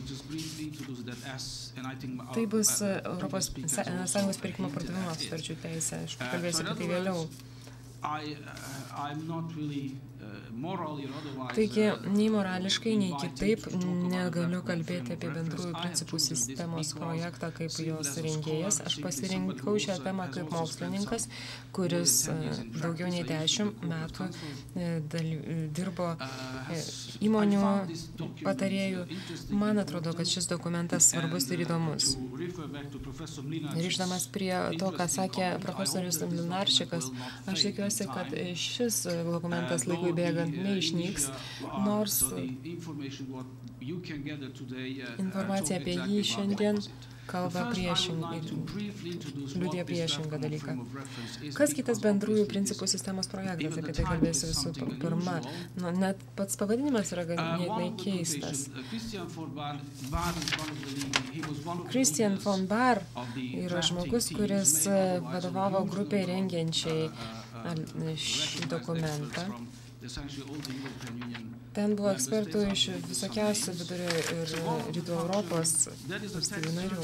Tai bus Europos Sąjungos pirkimo pardavimo sutarčių teisė. Aš kalbėsiu apie tai vėliau. Taigi, nei morališkai, nei kitaip negaliu kalbėti apie bendrųjų principų sistemos projektą kaip jos rengėjas. Aš pasirinkau šią temą kaip mokslininkas, kuris daugiau nei dešimt metų dirbo įmonių patarėjų. Man atrodo, kad šis dokumentas svarbus ir įdomus. Grįždamas prie to, ką sakė profesorius Mlinarčikas, aš tikiuosi, kad šis dokumentas laikui bėgant neišnyks, nors informacija apie jį šiandien kalba priešingai ir liudija priešingą dalyką. Kas kitas bendrųjų principų sistemos projektas, apie tai kalbėsiu visų pirma. Nu, net pats pavadinimas yra ganėtinai keistas. Christian von Bahr yra žmogus, kuris vadovavo grupiai rengiančiai šį dokumentą. Ten buvo ekspertų iš visokiausių vidurio ir rytų Europos valstybių narių.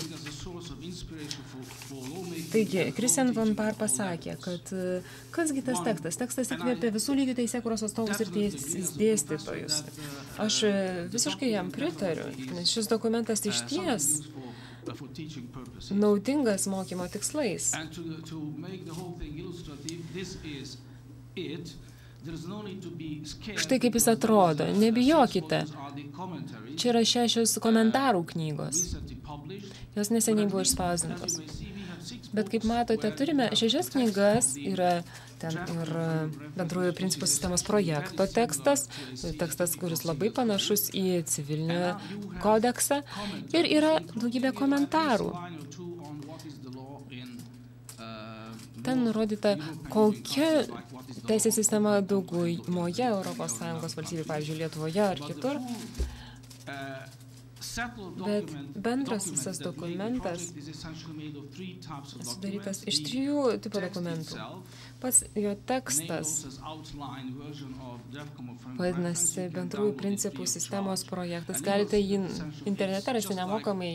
Taigi, Christian von Bahr pasakė, kad kasgi tas tekstas? Tekstas įkvėpė visų lygių teisėkūros atstovus ir dėstytojus. Aš visiškai jam pritariu, nes šis dokumentas išties naudingas mokymo tikslais. Štai kaip jis atrodo. Nebijokite. Čia yra šešios komentarų knygos. Jos neseniai buvo išspausdintos. Bet kaip matote, turime šešias knygas, yra ten ir bendrųjų principų sistemos projekto tekstas, tekstas, kuris labai panašus į civilinį kodeksą, ir yra daugybė komentarų. Ten nurodyta, kokia teisės sistema daugumoje Europos Sąjungos valstybių, pavyzdžiui, Lietuvoje ar kitur. Bet bendras visas dokumentas sudarytas iš trijų tipų dokumentų. Pats jo tekstas vadinasi bendrųjų principų sistemos projektas. Galite jį internete rasti nemokamai.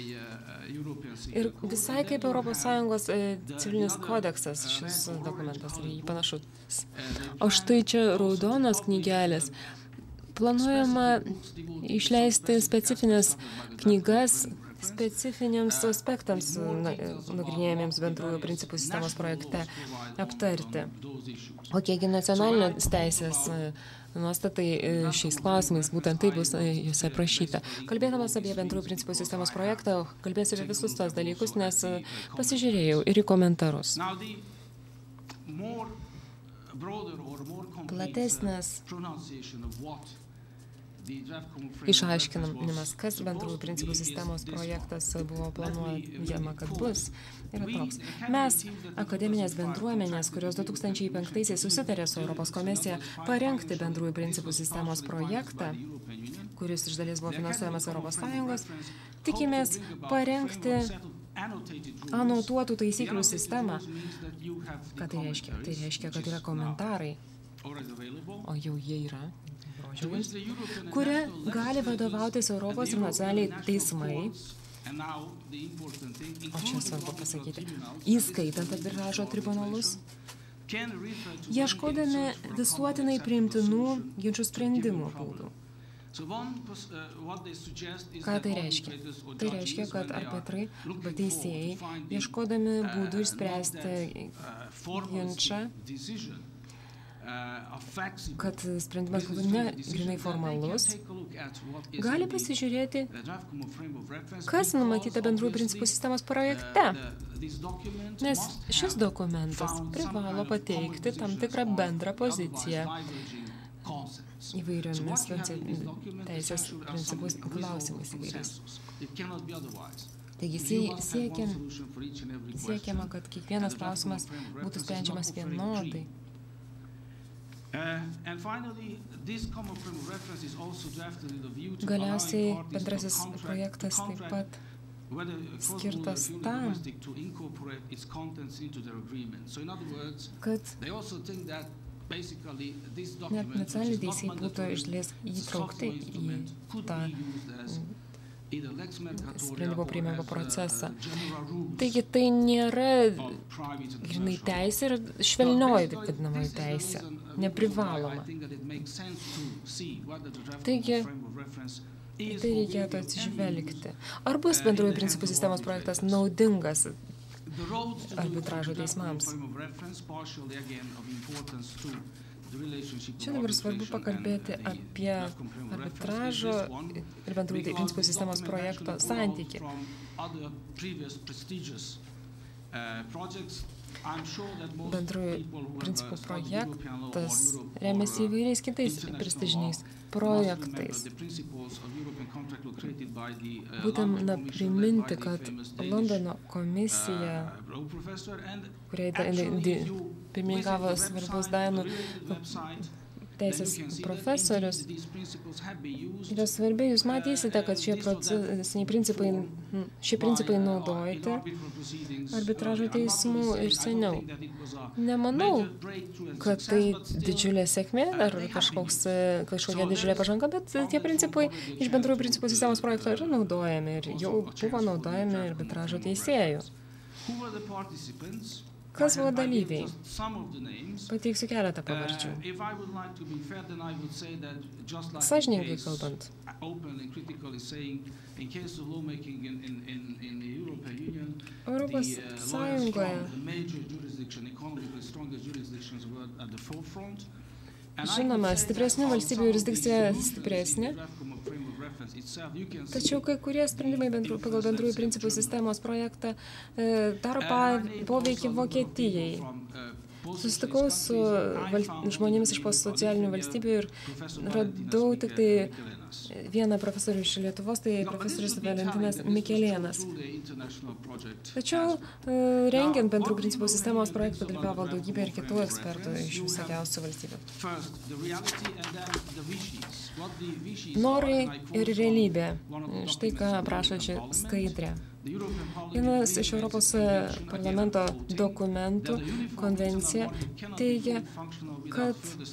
Ir visai kaip Europos Sąjungos civilinis kodeksas šis dokumentas ir jį panašus. O štai čia raudonos knygelės. Planuojama išleisti specifines knygas specifiniams aspektams nagrinėjamiems bendrųjų principų sistemos projekte aptarti. O kiekgi nacionalinės teisės nuostatai šiais klausimais, būtent tai bus juose aprašyta. Kalbėdamas apie bendrųjų principų sistemos projektą, kalbėsiu apie visus tos dalykus, nes pasižiūrėjau ir į komentarus. Platesnės išaiškinimas, kas bendrųjų principų sistemos projektas buvo planuojama, kad bus, yra toks. Mes, akademinės bendruomenės, kurios du tūkstančiai penktaisiais susitarė su Europos komisija parengti bendrųjų principų sistemos projektą, kuris iš dalies buvo finansuojamas Europos Sąjungos, tikimės parengti anotuotų taisyklių sistemą. Ką tai reiškia? Tai reiškia, kad yra komentarai, o jau jie yra, kuria gali vadovautis Europos ir nacionaliniai teismai, o čia svarbu pasakyti, įskaitant arbitražo tribunalus, ieškodami visuotinai priimtinų ginčų sprendimų būdų. Ką tai reiškia? Tai reiškia, kad arbitrai arba teisėjai, ieškodami būdų išspręsti ginčą, kad sprendimas būtų ne grinai formalus, gali pasižiūrėti, kas numatyta bendrųjų principų sistemos projekte. Nes šis dokumentas privalo pateikti tam tikrą bendrą poziciją įvairiomis teisės principus klausimais įvairiais. Taigi siekiam, siekiama, kad kiekvienas klausimas būtų sprendžiamas vienodai. Galiausiai bendrasis projektas taip pat skirtas tam, kad net nacionaliniai teisėjai būtų iš dalies įtraukti į tą sprendimo priėmimo procesą. Taigi tai nėra grinai teisė ir švelnioji, taip vadinamoji teisė, neprivaloma. Taigi, tai reikėtų atsižvelgti. Ar bus bendrųjų principų sistemos projektas naudingas arbitražo teismams? Čia dabar svarbu pakalbėti apie arbitražo ir bendrųjų principų sistemos projekto santykį. Bendrųjų principų projektas remiasi įvairiais kitais prestižiniais projektais. Būtent na, priminti, kad Londono komisija, kuriai pirmininkavo svarbus Danų teisės profesorius, yra svarbi. Jūs matysite, kad šie procesiniai principai, šie principai naudojate arbitražo teismų ir seniau. Nemanau, kad tai didžiulė sėkmė ar kažkoks, kažkokia didžiulė pažanga, bet tie principai iš bendrųjų principų sistemos projekto yra naudojami ir jau buvo naudojami arbitražo teisėjų. Kas buvo dalyviai? Pateiksiu keletą pavardžių. Sąžiningai kalbant, Europos Sąjungoje žinoma, stipresnių valstybių jurisdikcija stipresnė, tačiau kai kurie sprendimai bendru, pagal bendrųjų principų sistemos projektą e, daro poveikį Vokietijai. Susitikau su val, žmonėmis iš postsocialinių valstybių ir radau tik tai vieną profesorių iš Lietuvos, tai profesorius Valentinas Mikelėnas. Tačiau rengiant bendrų principų sistemos projektą dalyvavo daugybė ir kitų ekspertų iš visokiausių valstybių. Norai ir realybė. Štai ką aprašo čia skaidrė. Vienas iš Europos parlamento dokumentų, konvencija, teigia, kad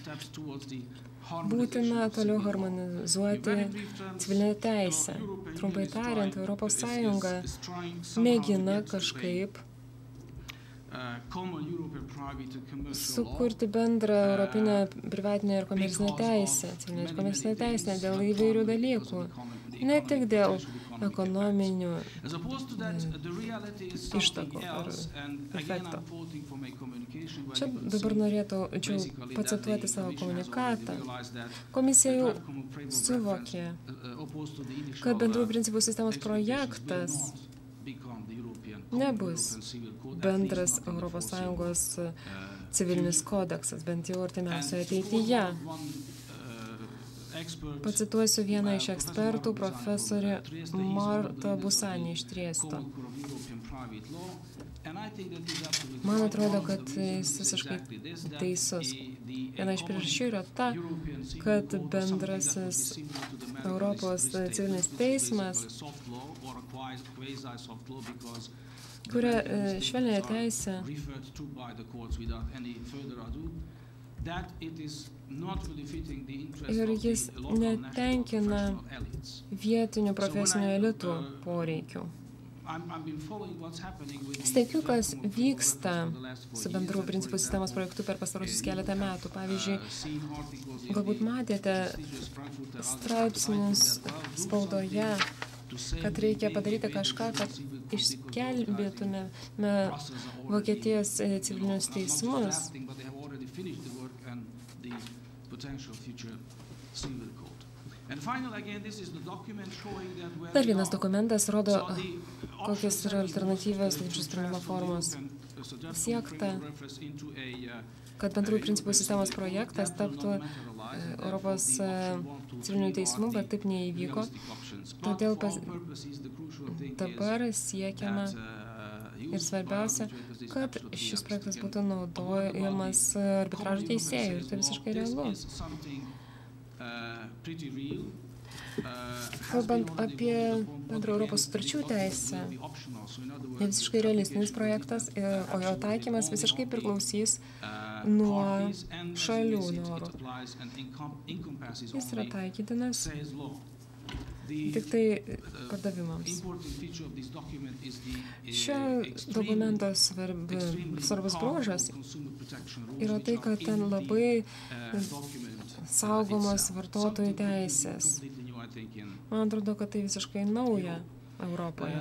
būtina toliau harmonizuoti civilinę teisę. Trumpai tariant, Europos Sąjunga mėgina kažkaip sukurti bendrą europinę privatinę ir komercinę teisę, civilinę ir komercinę teisę dėl įvairių dalykų, ne tik dėl ekonominių ištakų ar efekto. Čia dabar norėčiau pacituoti savo komunikatą. Komisija jau suvokė, kad bendrų principų sistemos projektas nebus bendras Europos Sąjungos civilinis kodeksas, bent jau artimiausioje ateityje. Pacituosiu vieną iš ekspertų, profesorė Marta Busani iš Triesto. Man atrodo, kad jis visiškai teisus. Viena iš priežasčių yra ta, kad bendrasis Europos civilinis teismas kuria švelniąją teisę ir jis netenkina vietinių profesinių elitų poreikių. Stekiu, kas vyksta su bendrų principų sistemos projektu per pastarosius keletą metų. Pavyzdžiui, galbūt matėte straipsnius spaudoje, kad reikia padaryti kažką, kad išgelbėtume Vokietijos civilinius teismus. Dar vienas dokumentas rodo, kokios yra alternatyvios ginčų sprendimo formos. Siekta, kad bendrųjų principų sistemos projektas taptų Europos civilinių teismų, bet taip neįvyko. Todėl pas, dabar siekiama ir svarbiausia, kad šis projektas būtų naudojamas arbitražo teisėjų. Ir tai visiškai realu. Kalbant apie bendrą Europos sutarčių teisę, tai visiškai realistinis projektas, o jo taikymas visiškai priklausys nuo šalių norų. Jis yra taikytinas tik tai pardavimams. Šio dokumento svarbi, svarbus bruožas yra tai, kad ten labai saugomos vartotojų teisės. Man atrodo, kad tai visiškai nauja Europoje.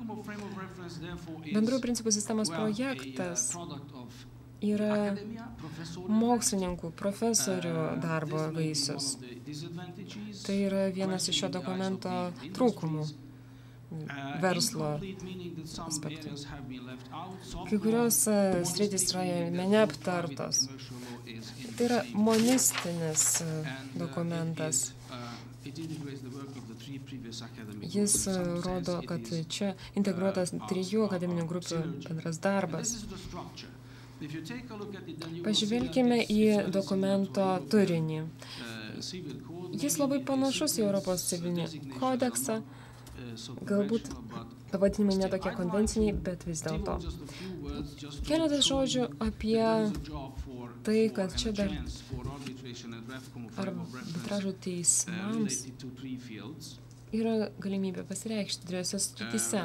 Bendrų principų sistemos projektas yra mokslininkų, profesorių darbo vaisius. Tai yra vienas iš šio dokumento trūkumų verslo aspektų. Kai kurios sritys yra neaptartos. Tai yra monistinis dokumentas. Jis rodo, kad čia integruotas trijų akademinių grupių bendras darbas. Pažvelkime į dokumento turinį. Jis labai panašus į Europos civilinį kodeksą. Galbūt pavadinimai netokie konvenciniai, bet vis dėlto. Keletas žodžių apie tai, kad čia dar arbitražo teismams yra galimybė pasireikšti dviejose srityse.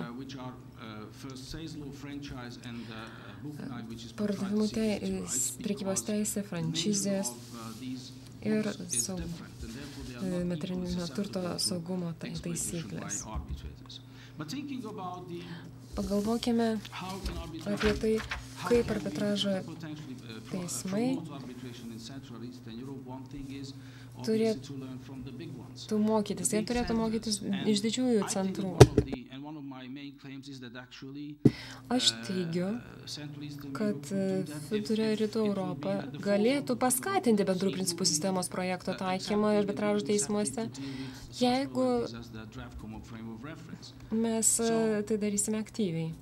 Pardavimų teis, prekybos teisė, frančizės ir saug, materialinio turto saugumo taisyklės. Pagalvokime apie tai, kaip arbitražo teismai turėtų mokytis. Jie turėtų mokytis iš didžiųjų centrų. Aš teigiu, kad vidurio rytų Europa galėtų paskatinti bendrų principų sistemos projekto taikymą arbitražo teismuose, jeigu mes tai darysime aktyviai.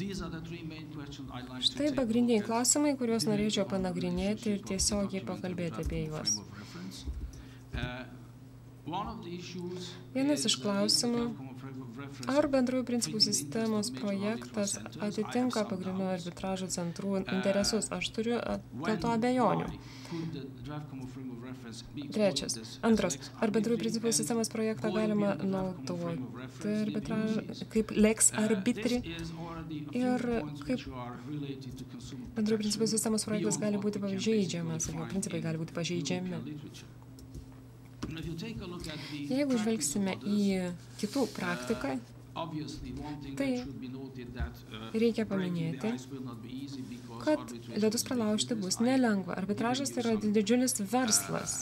Štai pagrindiniai klausimai, kuriuos norėčiau panagrinėti ir tiesiogiai pakalbėti apie juos. Vienas iš klausimų ar bendrųjų principų sistemos projektas atitinka pagrindinių arbitražo centrų interesus? Aš turiu dėl to abejonių. Trečias. Antras. Ar bendrųjų principų sistemos projektą galima naudoti arbitražą kaip lex arbitri ir kaip bendrųjų principų sistemos projektas gali būti pažeidžiamas ir jo principai gali būti pažeidžiami. Jeigu žvelgsime į kitų praktiką, tai reikia paminėti, kad ledus pralaužti bus nelengva. Arbitražas tai yra didžiulis verslas.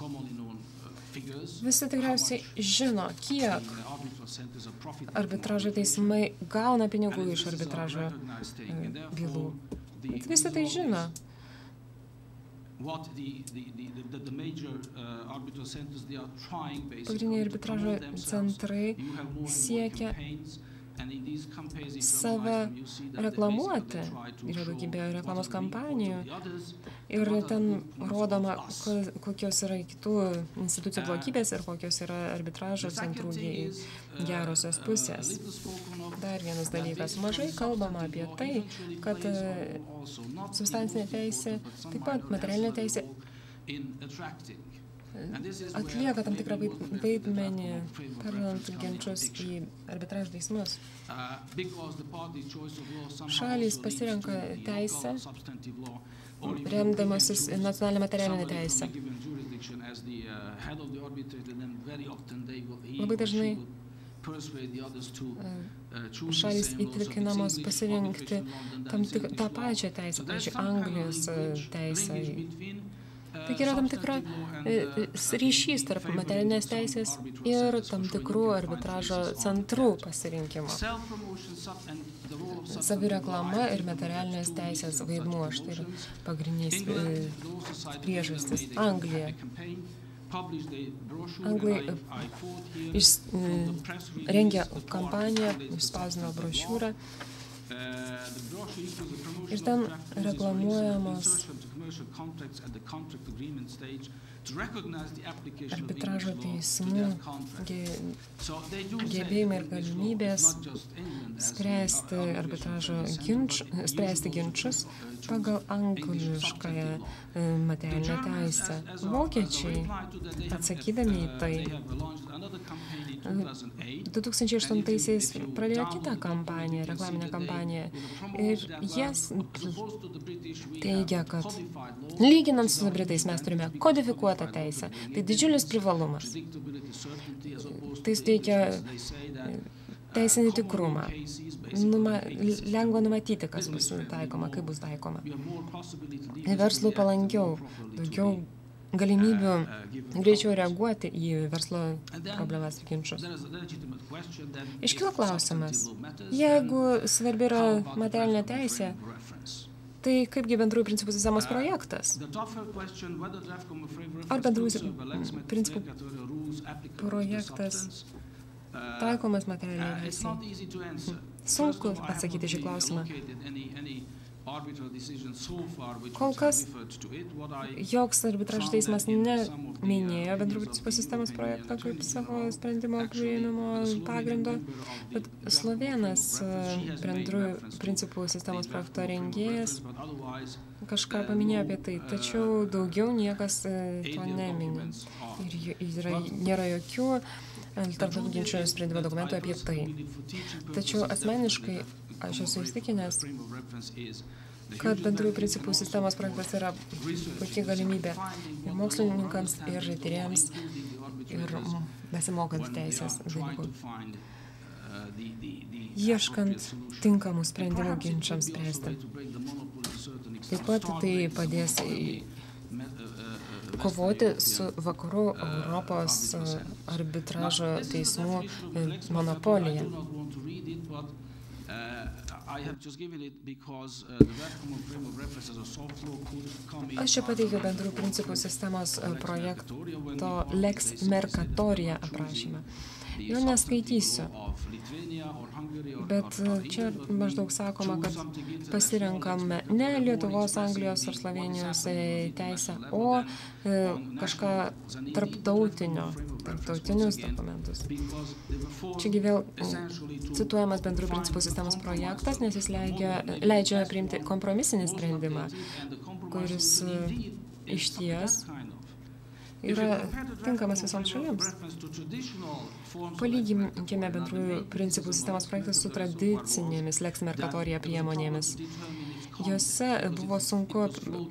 Visi tikriausiai žino, kiek arbitražo teismai gauna pinigų iš arbitražo bylų. Visi tai žino. Pagrindiniai arbitražo centrai siekia save reklamuoti. Yra daugybė reklamos kampanijų ir ten rodoma, kokios yra kitų institucijų blogybės ir kokios yra arbitražo centrų gerosios pusės. Dar vienas dalykas. Mažai kalbama apie tai, kad substancinė teisė, taip pat materialinė teisė atlieka tam tikrą vaidmenį, perduodant ginčus į arbitražo teismus. Šalys pasirenka teisę, remdamasis nacionalinę materialinę teisę. Labai dažnai šalys įtvirkinamos pasirinkti tam tik, tą pačią teisę, pavyzdžiui, Anglijos teisę. Taigi yra tam tikra ryšys tarp materialinės teisės ir tam tikrų arbitražo centrų pasirinkimo. Savireklama ir materialinės teisės vaidmuo, štai yra pagrindinės priežastys. Anglija. Anglai rengia kampaniją, išspausdino brošiūrą ir ten reklamuojamos arbitražo teismų gebėjimai ir galimybės spręsti arbitražo ginč, spręsti ginčus pagal angliškąją materialinę teisę. Vokiečiai, atsakydami į tai, du tūkstančiai aštuntaisiais pradėjo kitą kampaniją, reklaminę kampaniją, ir jas teigia, kad lyginant su Britais mes turime kodifikuotą teisę. Tai didžiulis privalumas. Tai suteikia teisinį tikrumą. Numa, lengva numatyti, kas bus taikoma, kaip bus taikoma. Verslų palankiau, daugiau galimybių greičiau reaguoti į verslo problemas ir ginčus. Iškilo klausimas, jeigu svarbi yra materialinė teisė, tai kaipgi bendrųjų principų sistemos projektas? Ar bendrųjų principų projektas taikomas materialiniai teisei? Sunku atsakyti šį klausimą. Kol kas joks arbitražo teismas neminėjo bendrųjų principų sistemos projektą kaip savo sprendimo priėmimo pagrindo, bet Slovėnas bendrųjų principų sistemos projekto rengėjas kažką paminėjo apie tai, tačiau daugiau niekas to nemini. Ir yra, nėra jokių alternatyvių ginčų sprendimo dokumentų apie tai. Tačiau asmeniškai aš esu įstikinęs, kad bendrųjų principų sistemos projektas yra puikia galimybė ir mokslininkams, ir tyrėjams, ir besimokant teisės dalykų, ieškant tinkamų sprendimų ginčams spręsti. Taip pat tai padės kovoti su vakarų Europos arbitražo teismų monopolija. Aš čia pateikiau bendrų principų sistemos projekto Lex Mercatoria aprašymą. Jo neskaitysiu. Bet čia maždaug sakoma, kad pasirenkame ne Lietuvos, Anglijos ar Slovenijos teisę, o kažką tarptautinio, tarptautinius dokumentus. Čiagi vėl cituojamas bendrų principų sistemos projektas, nes jis leidžia, leidžia priimti kompromisinį sprendimą, kuris išties yra tinkamas visoms šalims. Palyginkime bendrųjų principų sistemos projektas su tradicinėmis lex mercatoria priemonėmis. Jose buvo sunku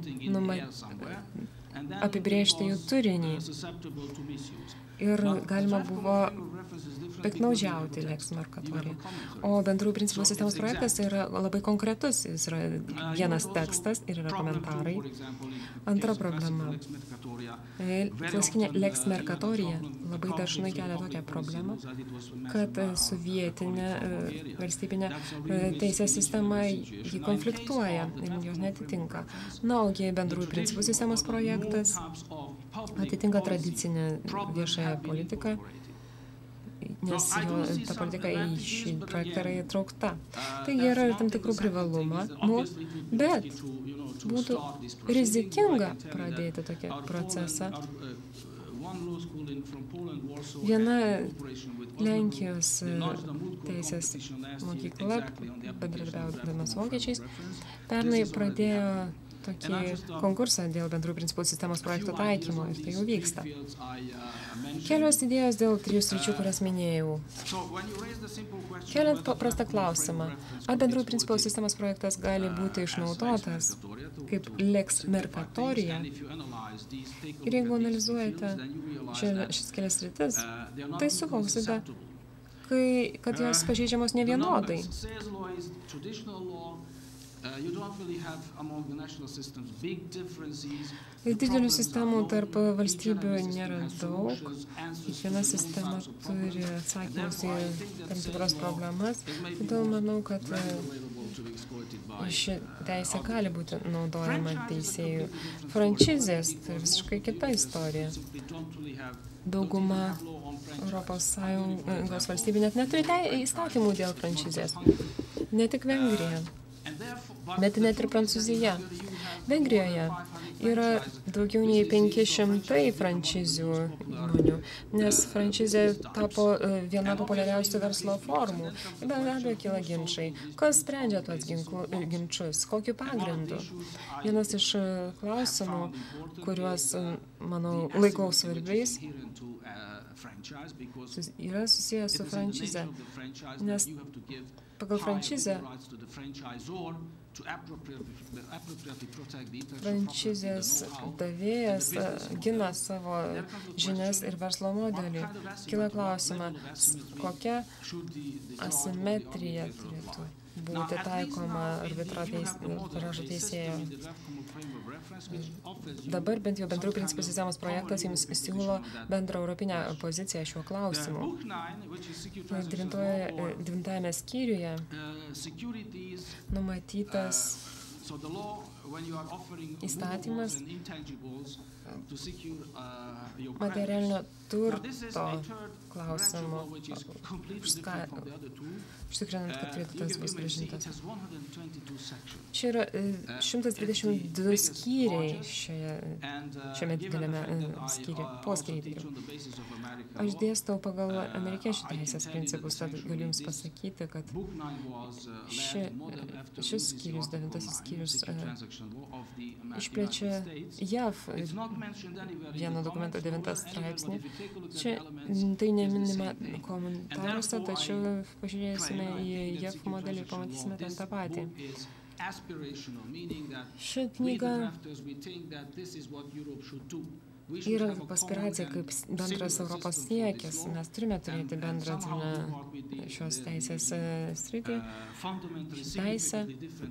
apibrėžti jų turinį ir galima buvo piktnaudžiauti lex mercatoria. O bendrųjų principų sistemos projektas yra labai konkretus. Jis yra vienas tekstas ir yra komentarai. Antra problema. Klasikinė lex mercatoria labai dažnai kelia tokią problemą, kad su vietinė valstybinė teisės sistema jį konfliktuoja ir jos netitinka. Na, ogi bendrųjų principų sistemos projektas atitinka tradicinę viešąją politiką, nes jo, ta politika į šį projektą yra įtraukta. Taigi yra tam tikrų privalumą, bet būtų rizikinga pradėti tokį procesą. Viena Lenkijos teisės mokykla, bendradarbiaudama su vokiečiais, pernai pradėjo tokį konkursą dėl bendrų principų sistemos projektų taikymo ir tai jau vyksta. Kelios idėjos dėl trijų sričių, kurias minėjau. Keliant paprastą klausimą, ar bendrų principų sistemos projektas gali būti išnaudotas kaip lex mercatoria? Ir jeigu analizuojate šis kelias sritis, tai suvoksite, kad jos pažeidžiamos nevienodai. Didelių sistemų tarp valstybių nėra daug. Kiekviena sistema turi atsakymus į tam tikras problemas. Todėl manau, kad ši teisė gali būti naudojama teisėjų. Frančizės tai visiškai kita istorija. Dauguma Europos Sąjungos valstybių net neturi įstatymų dėl frančizės. Ne tik Vengrija, bet net ir Prancūzija. Vengrijoje yra daugiau nei penki šimtai frančizių įmonių, nes frančizė tapo viena populiariausių verslo formų. Be abejo kyla ginčai. Kas sprendžia tuos ginčus? Kokiu pagrindu? Vienas iš klausimų, kuriuos, manau, laikau svarbiais, yra susijęs su frančize, nes pagal frančizę frančizės davėjas gina savo žinias ir verslo modelį. Kila klausimas, kokia asimetrija turėtų būti taikoma arbitražo teisėjo. Dabar bent jau bendrų principų sistemos projektas jums siūlo bendrą europinę poziciją šiuo klausimu. Devintajame skyriuje numatytas įstatymas materialinio turto klausimo, užtikrinant, kad kreditas bus grąžintas. Čia yra šimtas dvidešimt du skyriai šiame dideliame skyriuje, poskyriai. Aš dėstau pagal amerikiečių teisės principus, tad galiu jums pasakyti, kad ši, šis skyrius, devintasis skyrius, išplečia J A V vieno dokumento devintą straipsnį. Čia tai neminima komentaruose, tačiau pažiūrėsime į J A V modelį ir pamatysime ten tą patį. Ši knyga yra aspiracija kaip bendras Europos siekis. Mes turime turėti bendrą šios teisės sritį, teisę,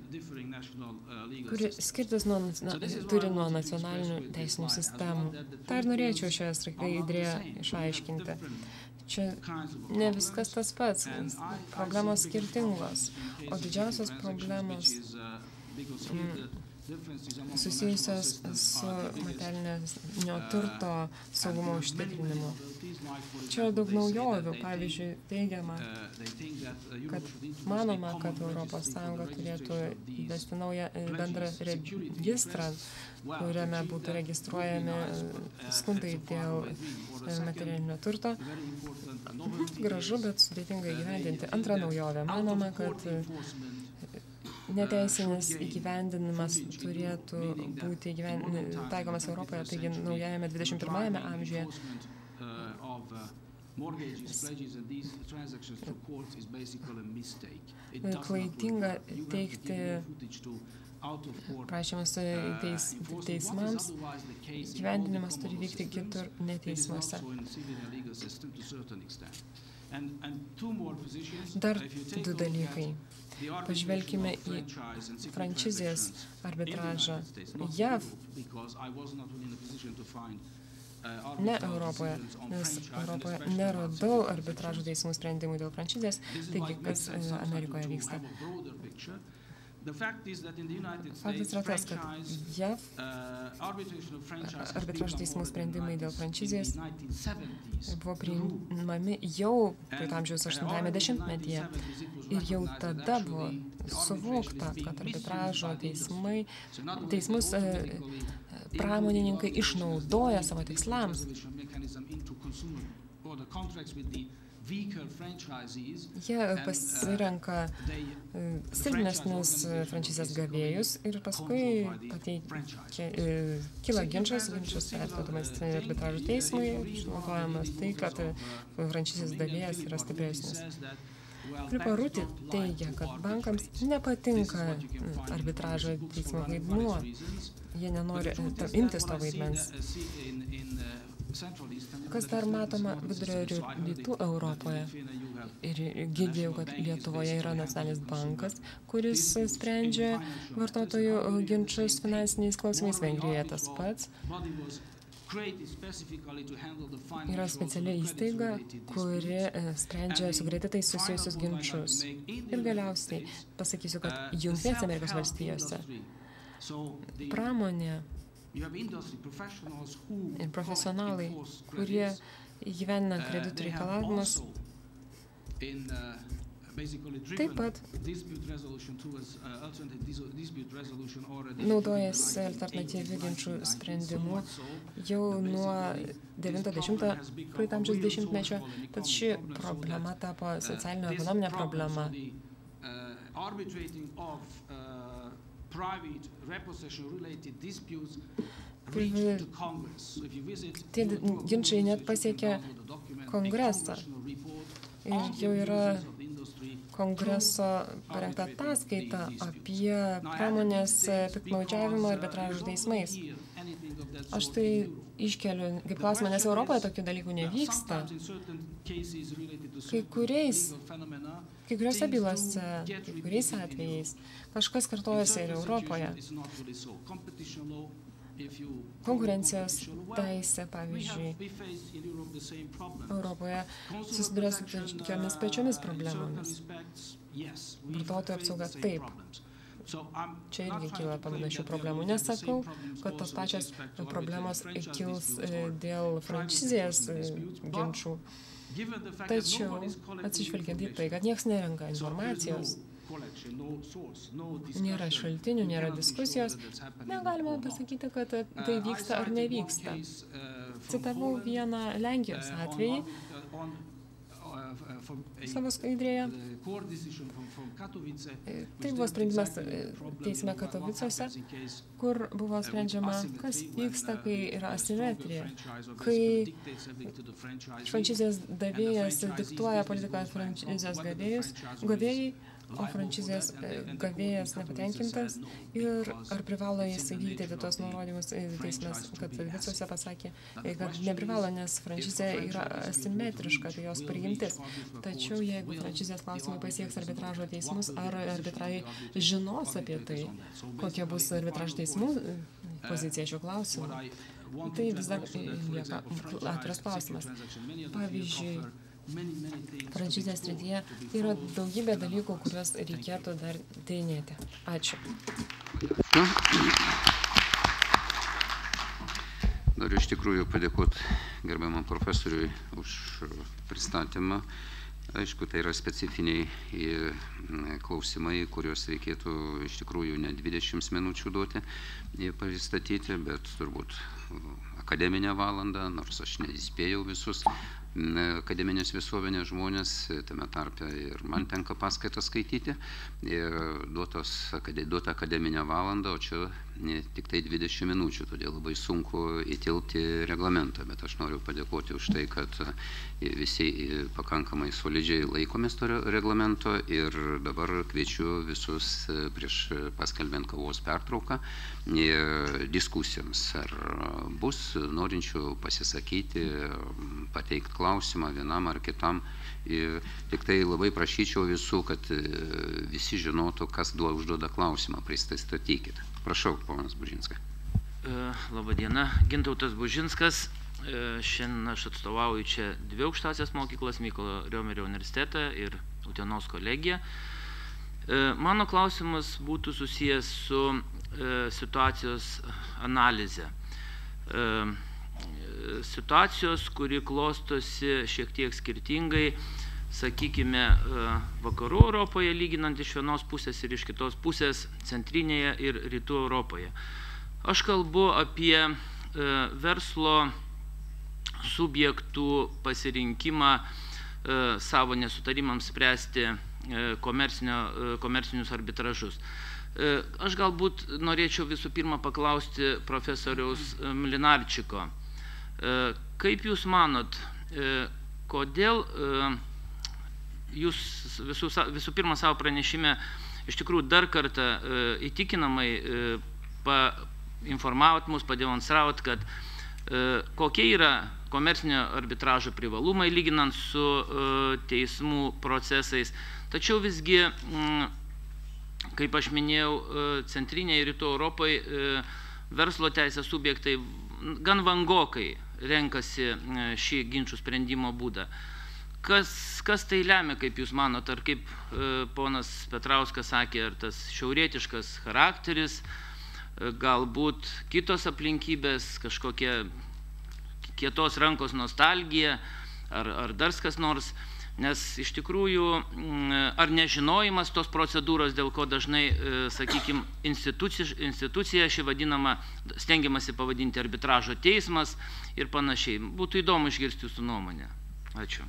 kuri skirtis nuo, na, turi nuo nacionalinių teisinių sistemų. Tai ir norėčiau šioje skaidrėje išaiškinti. Čia ne viskas tas pats, problemos skirtingos, o didžiausios problemos susijusios su materialinio turto saugumo užtikrinimu. Čia yra daug naujovių. Pavyzdžiui, teigiama, kad manoma, kad Europos Sąjunga turėtų įvesti naują bendrą registrą, kuriame būtų registruojami skundai dėl materialinio turto. Gražu, bet sudėtinga įgyvendinti. Antra naujovė. Manoma, kad neteisinis įgyvendinimas turėtų būti įgyven... taikomas Europoje, taigi naujajame dvidešimt pirmajame amžiuje. Klaidinga teikti prašymus teis, teismams, gyvendinimas turi vykti kitur, ne teismuose. Dar du dalykai. Pažvelkime į frančizės arbitražą J A V, ne Europoje, nes Europoje neradau arbitražo teismų sprendimų dėl frančizės, taigi kas Amerikoje vyksta. Faktas yra tas, kad J A V arbitražo teismų sprendimai dėl frančizės buvo priimami jau praeito amžiaus aštuntajame dešimtmetyje ir jau tada buvo suvokta, kad arbitražo teismai, teismus pramonininkai išnaudoja savo tikslams. Jie pasirenka silpnesnius frančizės gavėjus ir paskui pateikia, kyla ginčas, ginčas perduodamas arbitražo teismui, išnaudojamas tai, kad frančizės davėjas yra stipresnis. Kriparuti teigia, kad bankams nepatinka arbitražo teismo vaidmuo. Jie nenori imtis to vaidmens. Kas dar matoma vidurio rytų Europoje? Ir girdėjau, kad Lietuvoje yra nacionalinis bankas, kuris sprendžia vartotojų ginčus finansiniais klausimais. Vengrijoje tas pats. Yra speciali įstaiga, kuri sprendžia su kreditais susijusius ginčus. Ir galiausiai pasakysiu, kad Jungtinėse Amerikos valstijose pramonė ir profesionalai, kurie įgyvendina kreditų reikalavimus, taip pat naudojasi alternatyvių ginčų sprendimu jau nuo devinto dešimto praeito amžiaus dešimtmečio, tad ši problema tapo socialinio ekonominė problema. Tie ginčiai net pasiekė kongresą ir jau yra kongreso parengta ataskaita apie pramonės piktnaudžiavimą arbitražo teismais. Aš tai iškeliu kaip klausimą, nes Europoje tokių dalykų nevyksta. Kai kuriais, kai kuriuose bylose, kai kuriais atvejais, kažkas kartojasi ir Europoje. Konkurencijos teisė, pavyzdžiui, Europoje susiduria su tokiomis pačiomis problemomis. Vartotojų apsauga taip. Čia irgi kyla panašių problemų. Nesakau, kad tos pačios problemos kils dėl frančizės ginčų. Tačiau, atsižvelgiant į tai, kad niekas nerenka informacijos, nėra šaltinių, nėra diskusijos, negalima pasakyti, kad tai vyksta ar nevyksta. Citavau vieną Lenkijos atvejį savo skaidrėje. Tai buvo sprendimas teisme Katovicuose, kur buvo sprendžiama, kas vyksta, kai yra asimetrija, kai frančizės davėjas diktuoja politiką frančizės gavėjai, o frančizės gavėjas nepatenkintas ir ar privalo jis įvykdyti tuos nurodymus. Teismas Katovicuose pasakė, kad neprivalo, nes frančizė yra asimetriška, tai jos prigimtis. Tačiau jeigu frančizės klausimai pasieks arbitražo teismus, ar arbitrai žinos apie tai, kokia bus arbitražo teismų pozicija šiuo klausimu, tai vis dar lieka atviras klausimas. Pavyzdžiui, Pradžytės srityje yra daugybė dalykų, kuriuos reikėtų dar tyrinėti. Ačiū. Noriu iš tikrųjų padėkoti gerbiamam profesoriui už pristatymą. Aišku, tai yra specifiniai klausimai, kuriuos reikėtų iš tikrųjų ne dvidešimt minučių duoti pristatyti, bet turbūt akademinę valandą, nors aš neįspėjau visus akademinės visuomenės žmonės, tame tarpe ir man tenka paskaitą skaityti, duotos, duota akademinę valandą, o čia tik tai dvidešimt minučių, todėl labai sunku įtilpti reglamentą, bet aš noriu padėkoti už tai, kad visi pakankamai solidžiai laikomės to reglamento ir dabar kviečiu visus prieš paskelbiant kavos pertrauką diskusijoms. Ar bus norinčių pasisakyti, pateikti klausimą vienam ar kitam. Tik tai labai prašyčiau visų, kad visi žinotų, kas duo užduoda klausimą. Pristatykit. Prašau, ponas Bužinskas. Labadiena, Gintautas Bužinskas. Šiandien aš atstovauju čia dvi aukštąsias mokyklas, Mykolo Riomerio universitetą ir Utenos kolegiją. Mano klausimas būtų susijęs su situacijos analize. Situacijos, kuri klostosi šiek tiek skirtingai, sakykime, vakarų Europoje, lyginant iš vienos pusės ir iš kitos pusės, centrinėje ir rytų Europoje. Aš kalbu apie verslo subjektų pasirinkimą savo nesutarimams spręsti komercinius arbitražus. Aš galbūt norėčiau visų pirma paklausti profesoriaus Mlinarčiko. Kaip Jūs manot, kodėl Jūs visų, visų pirma savo pranešime iš tikrųjų dar kartą įtikinamai painformavot mus, pademonstravot, kad kokie yra komercinio arbitražo privalumai lyginant su teismų procesais. Tačiau visgi, kaip aš minėjau, centrinėje rytų Europoje verslo teisės subjektai gan vangokai renkasi šį ginčių sprendimo būdą. Kas, kas tai lemia, kaip Jūs manot, ar kaip ponas Petrauskas sakė, ar tas šiaurietiškas charakteris, galbūt kitos aplinkybės, kažkokia kietos rankos nostalgija, ar, ar dar kas nors, nes iš tikrųjų, ar nežinojimas tos procedūros, dėl ko dažnai, sakykime, institucija ši vadinama, stengiamasi pavadinti arbitražo teismas ir panašiai. Būtų įdomu išgirsti Jūsų nuomonę. Ačiū.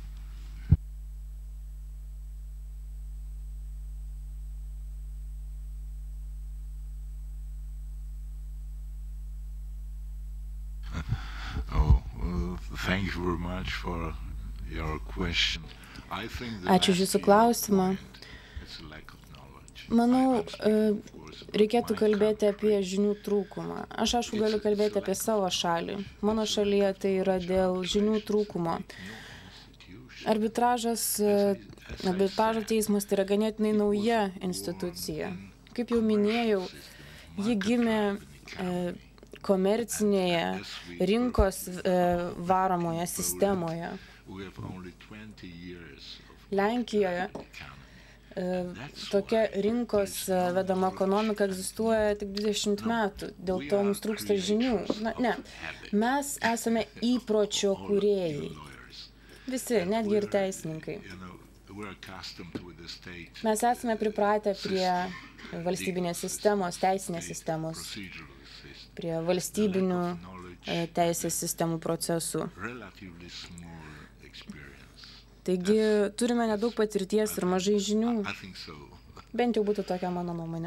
Ačiū už Jūsų klausimą. Manau, reikėtų kalbėti apie žinių trūkumą. Aš, aišku, galiu kalbėti apie savo šalį. Mano šalyje tai yra dėl žinių trūkumo. Arbitražas, arbitražo teismas tai yra ganėtinai nauja institucija. Kaip jau minėjau, ji gimė komercinėje rinkos varomoje sistemoje. Lenkijoje tokia rinkos vedama ekonomika egzistuoja tik dvidešimt metų, dėl to mums trūksta žinių. Na, ne, mes esame įpročio kūrėjai. Visi, netgi ir teisininkai. Mes esame pripratę prie valstybinės sistemos, teisinės sistemos, prie valstybinių teisės sistemų procesų. Taigi turime nedaug patirties ir mažai žinių. Bent jau būtų tokia mano nuomonė.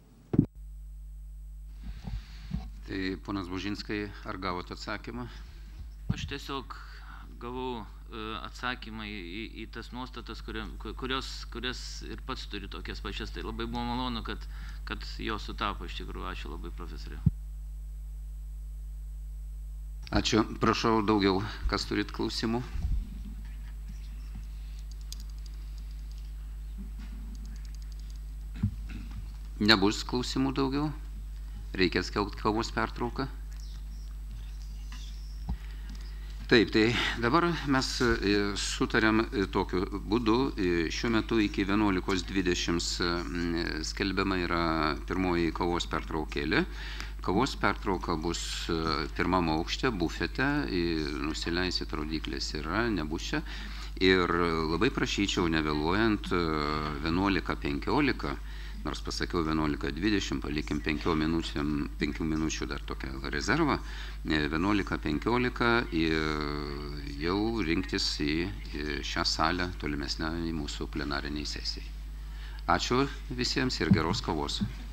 Tai, ponas Bužinskai, ar gavote atsakymą? Aš tiesiog gavau atsakymą į, į tas nuostatas, kurios, kurias ir pats turi tokias pačias. Tai labai buvo malonu, kad, kad jos sutapo iš tikrųjų. Ačiū labai, profesorė. Ačiū. Prašau daugiau, kas turit klausimų? Nebus klausimų daugiau? Reikia skelbti kavos pertrauką? Taip, tai dabar mes sutarėm tokiu būdu. Šiuo metu iki vienuolikos dvidešimt skelbiama yra pirmoji kavos pertraukėlė. Kavos pertrauka bus pirmame aukšte, bufete, nusileisit rodyklės yra, nebus čia. Ir labai prašyčiau, nevėluojant, vienuolika penkiolika, nors pasakiau vienuolika dvidešimt, palikim penkių minučių dar tokią rezervą, vienuolika penkiolika jau rinktis į šią salę tolimesnę į mūsų plenariniai sesijai. Ačiū visiems ir geros kavos.